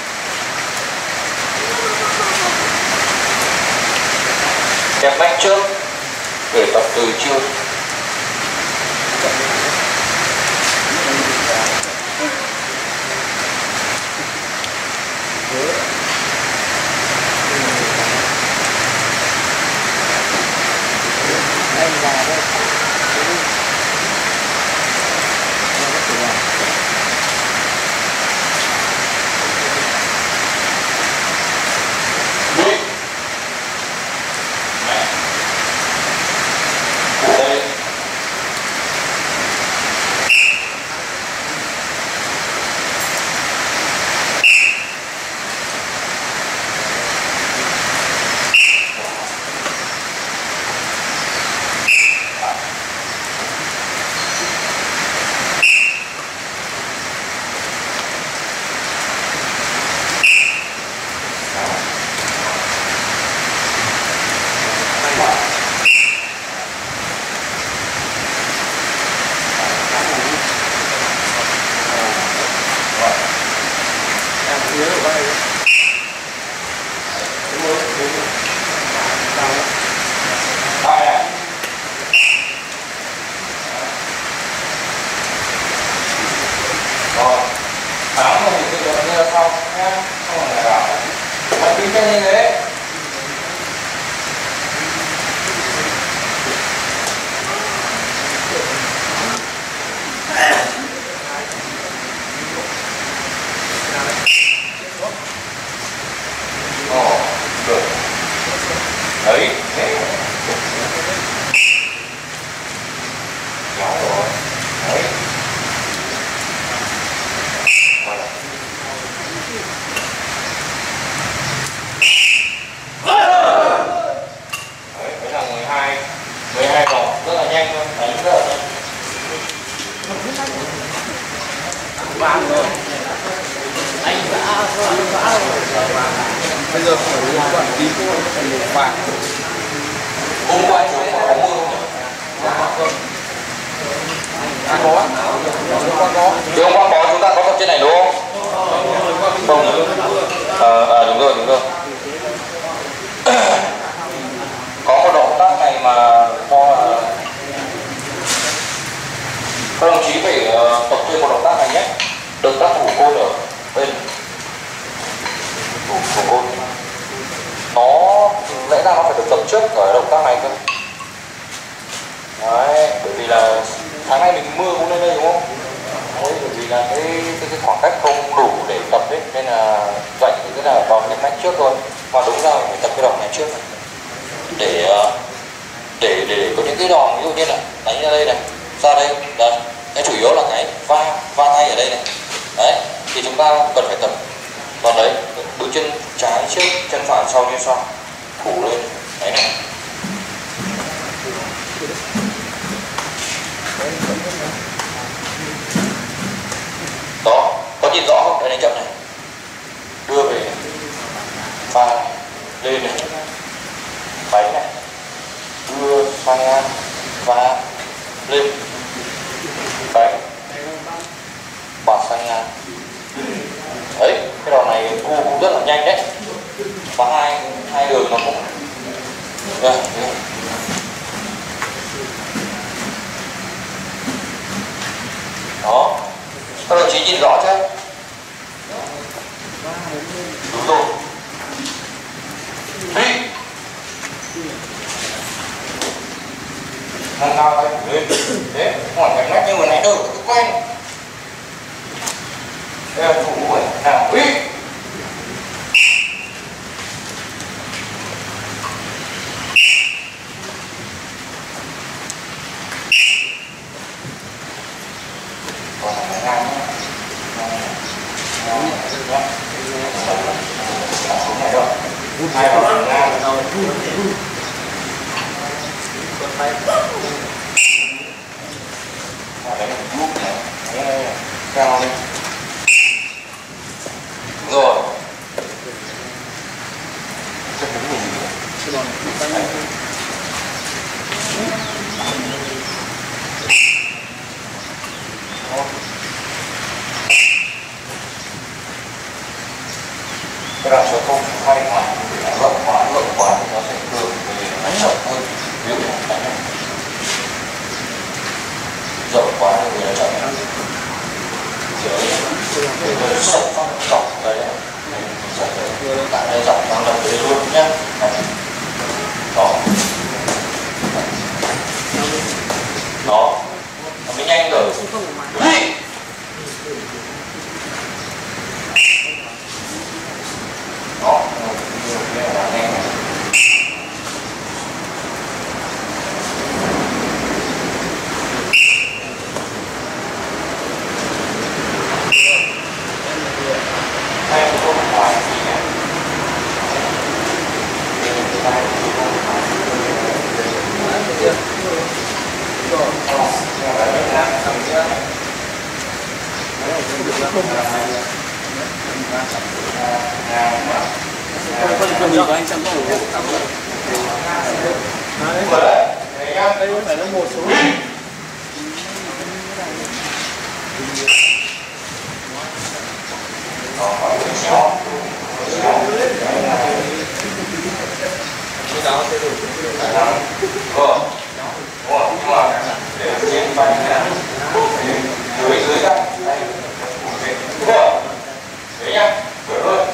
Kẹp nách trước để tập từ chiêu. Đấy, thế. Giỏi rồi. Đấy. Đấy, đấy là 12 vòng, rất là nhanh luôn, đánh rất là nhanh.
Vàng rồi. Anh đã bây giờ phải uống quản tí thôi, phải uống vàng.
Hôm qua chú có mưa không nhỉ?
Có.
Thì hôm qua có, chúng ta có tập trên này đúng không? Không nhỉ? Đúng rồi. Có một động tác này mà do các đồng chí phải tập thêm một động tác này nhé. Động tác thủ côn ở bên thủ côn. Nó lẽ ra nó phải được tập trước ở động tác này cơ. Đấy, bởi vì là tháng này mình mưa cũng lên đây đúng không? Đấy, bởi vì là cái khoảng cách không đủ để tập ấy, nên là dạy thì cái là đòn cái nách trước thôi. Mà đúng ra mình phải tập cái đòn này trước để có những cái đòn ví dụ như là đánh ra đây này, ra đây, đấy. Cái chủ yếu là cái va tay ở đây này, đấy thì chúng ta cần phải tập. Còn đấy, bước chân trái trước, chân phải sau như sau, phủ lên, đấy này, Đó, các đồng chí nhìn rõ chưa? Đúng rồi. Đi. Nâng cao tay lên. Thế, không phải ngách như vừa nãy đâu, cứ quen. Đây là thủ mũi. Nào, đi. Còn phải ngang nhé. Xuống này đâu. Hai vào ngang rồi. Đấy là giúp này. Đấy là cao lên. Rồi. Chân đứng mình. Đấy. Cái đoạn số không hay quá, rộng quá thì nó sẽ thường về đánh rộng hơn. Ví dụ như đánh này rộng quá thì nó chậm hơn. Dưới sạch phong rộng đây đấy. Tại đây rộng nó là dưới luôn nhé. Đó. Đó. Nó mới nhanh được. Đi. Đó, đây là nhanh này. Đây là không phải gì nhé. Đây là không phải
Không anh xem có ủng hộ. Đây không phải là một số.
để trên tay dưới ra đây đấy nhá, cửa luôn.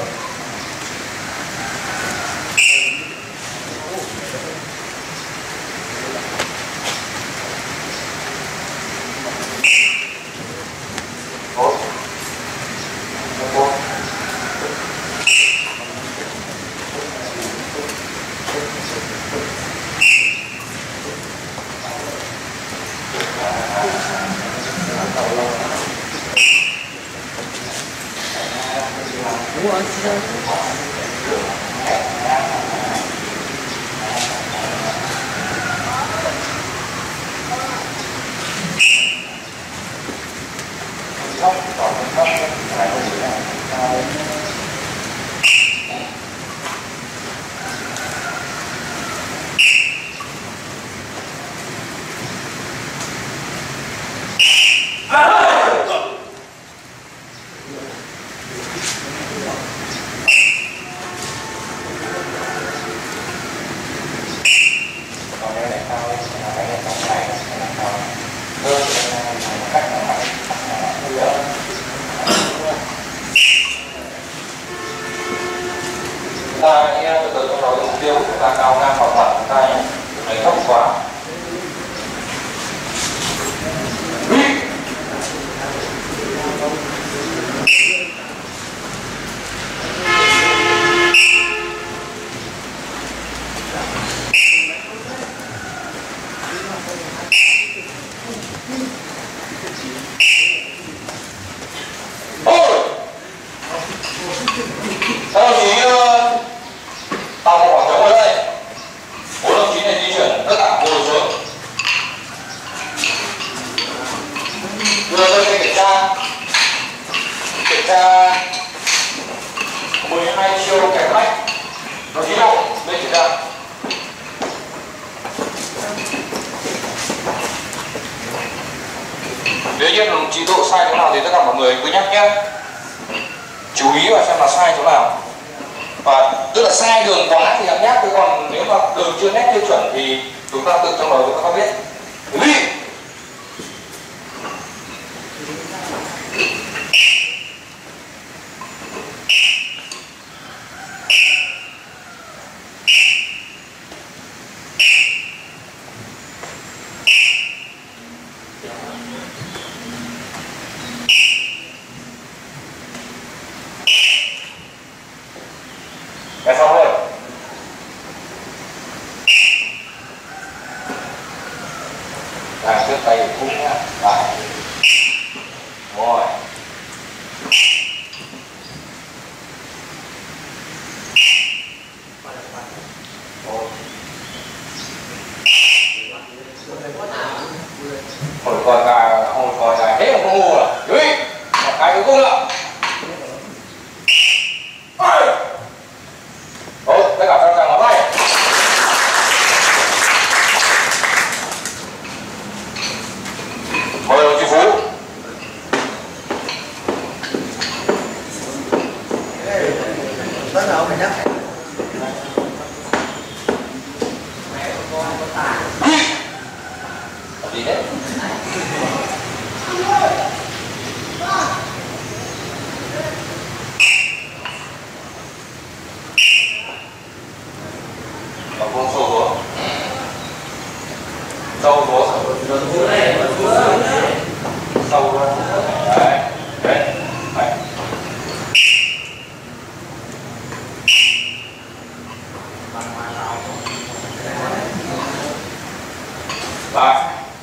Ta từ từ trong đó mục tiêu của ta cao ngang bằng mặt chúng ta nhé, đừng lấy thấp quá. Tạo một khoảng trống ở đây. 4 đồng chí này di chuyển tất cả ngồi xuống. Đưa tôi đi kiểm tra 12 chiều kẻ khách. Đồng chí đâu? Lên kiểm tra. Nếu như đồng chí độ sai chỗ nào thì tất cả mọi người cứ nhắc nhé. Chú ý vào xem là sai chỗ nào. và tức là sai đường quá thì hạng nhát, chứ còn nếu mà đường chưa nét tiêu chuẩn thì chúng ta tự trong đầu chúng ta biết. Đi. Cái xong rồi. Đằng trước tay cũng nhá. Lại. Rồi. Hồi coi gà, hồi coi gà hết mà không ngu rồi. Đi. Một cái cuối cùng nữa. Tốt, tất cả các trang ngón tay. Mời đồng chí Phú.
Bắt đầu phải nhắc.
Gì đấy? Và buông sâu xuống. Sâu xuống. Sâu ra. Đấy. Đấy. Đấy. Ba.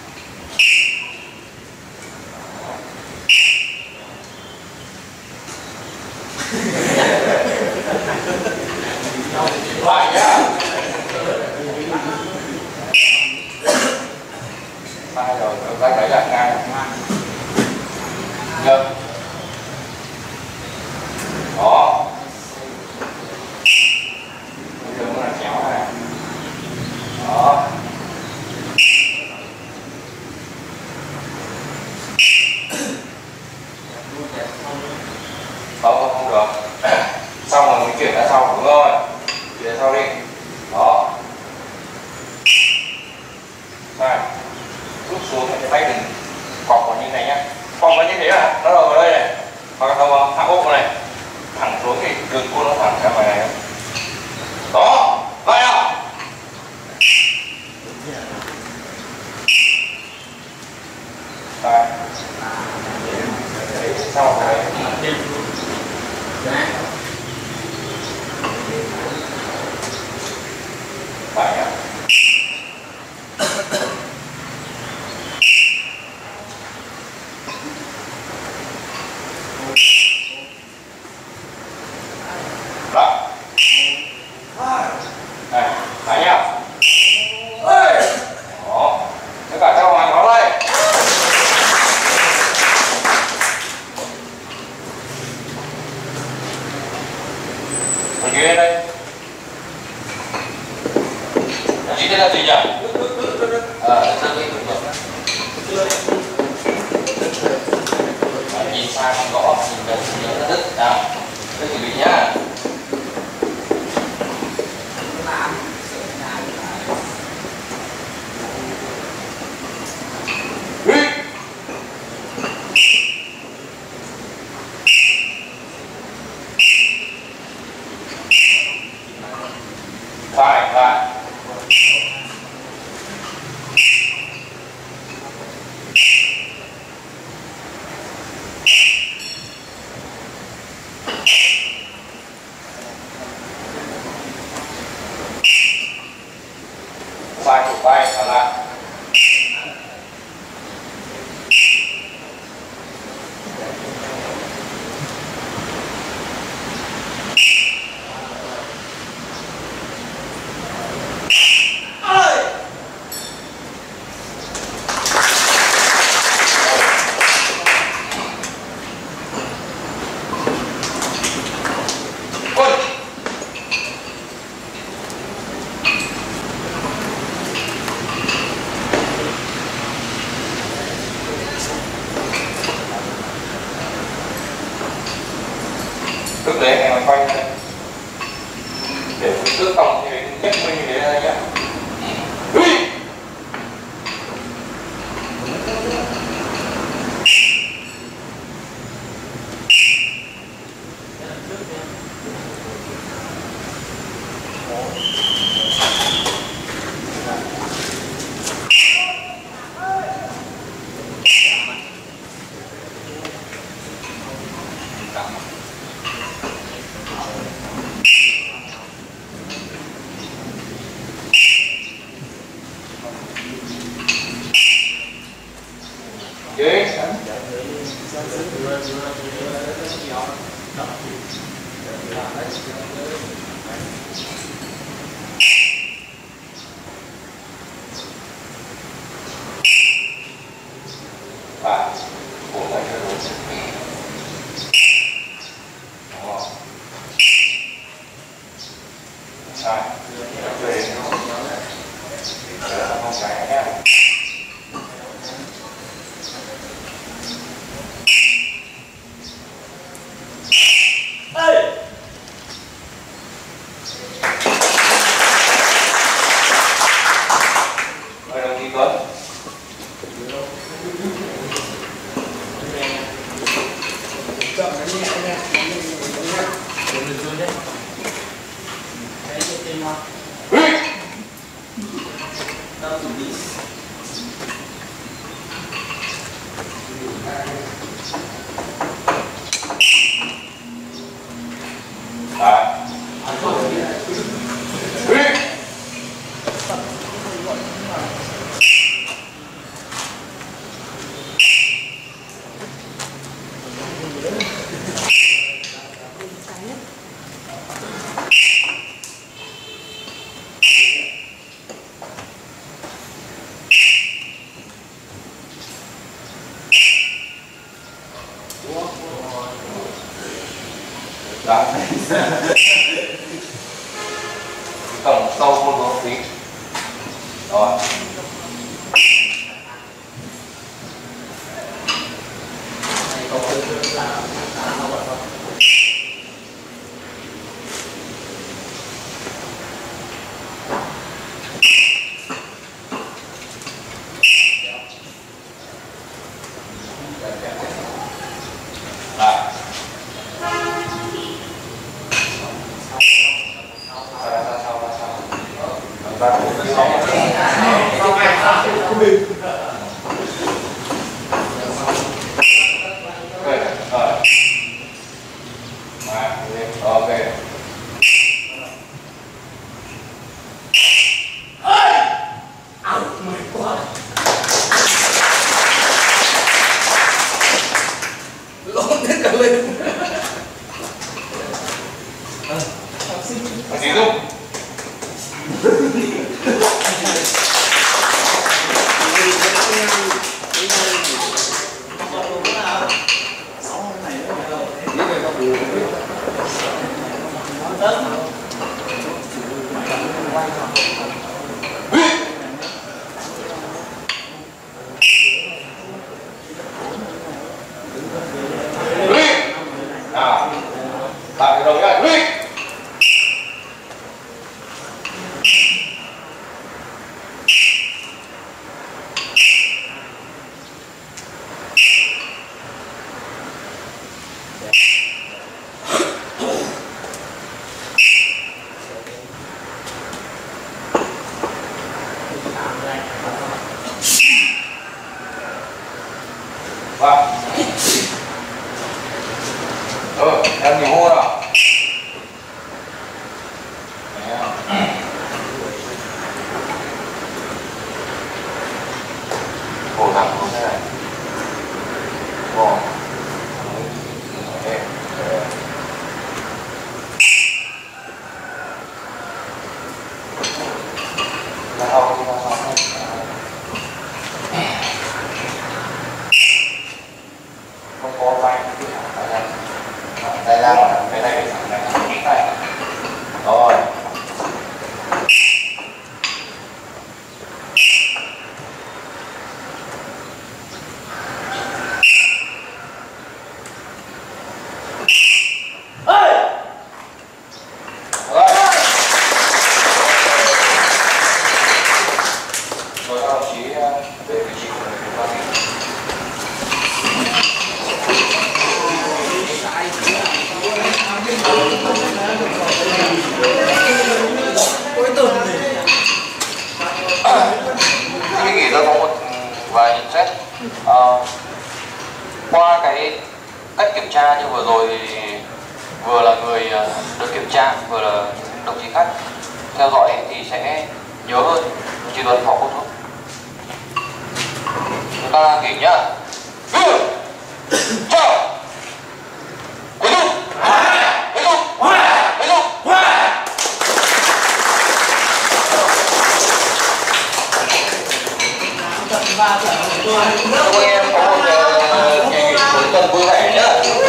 Lại nhá. Sai rồi, cái đấy lại ngay. Được. Đó. Bây giờ nó là chéo này. Đó. Không được. Xong rồi mình chuyển ra sau, đúng rồi. Chuyển ra sau đi. Đó. Sai. Rút xuống cái tay đừng cọc vào như này nhá. Cọc vào như thế à? Nó đầu vào đây này. Hoặc là đầu hạ ốc này. Thẳng xuống thì đường cua nó thẳng ra ngoài này. Đó. Lại nào. Sai. Đấy, sau cái phải nhá. Đó. Này, phải nhá. Đó. Tất cả cho hoàng nó đây. Mình ghi lên đây. Đồng chí tên là gì nhỉ? Nhìn sai không rõ, nhìn gần nhớ là đứt. Nào, tôi chuẩn bị nhá. Phải, phải. Sai thủ tay, thả lại. Tổng sâu một độ tí. Rồi. Ví dụ lại đầu nhá. Em nghỉ hô nào. Cổ thẳng không thế này. Vòng. Ra sau, ra sau. Không có vai đây ra ngoài cái này này rồi rồi các đồng chí về vị trí của chúng ta. Khi nghỉ tôi có một vài nhận xét. Qua cái cách kiểm tra như vừa rồi thì vừa là người được kiểm tra vừa là đồng chí khách theo dõi thì sẽ nhớ hơn đồng chí Tuấn Phó Cô Thuốc. Chúng ta nghỉ nhá. Chào. Chúc em có một kỳ nghỉ cuối tuần vui vẻ nhá.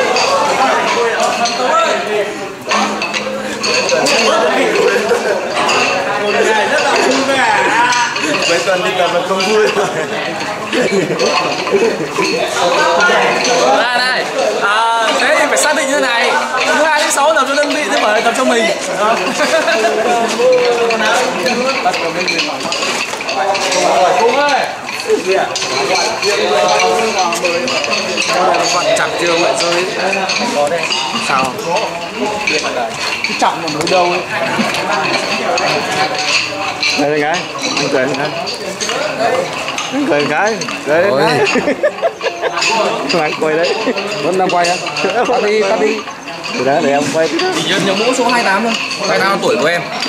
Rất là vui vẻ.
Cuối tuần đi tập không vui rồi.
Này, thế thì phải xác định như thế này. Thứ 2 đến 6 tập cho đơn vị, thứ 7 tập cho mình. Cung ơi. Bạn chặt chưa vậy rồi? Có đây. Sao? Cái chặt mà mới đâu ấy.
Đây cái, anh cười cái. Anh cười cái, cười cái. Đang quay đấy. Vẫn đang quay á. Tắt đi. Từ đó để em quay.
Chỉ nhớ mũ số 28 thôi. 28 tuổi của em.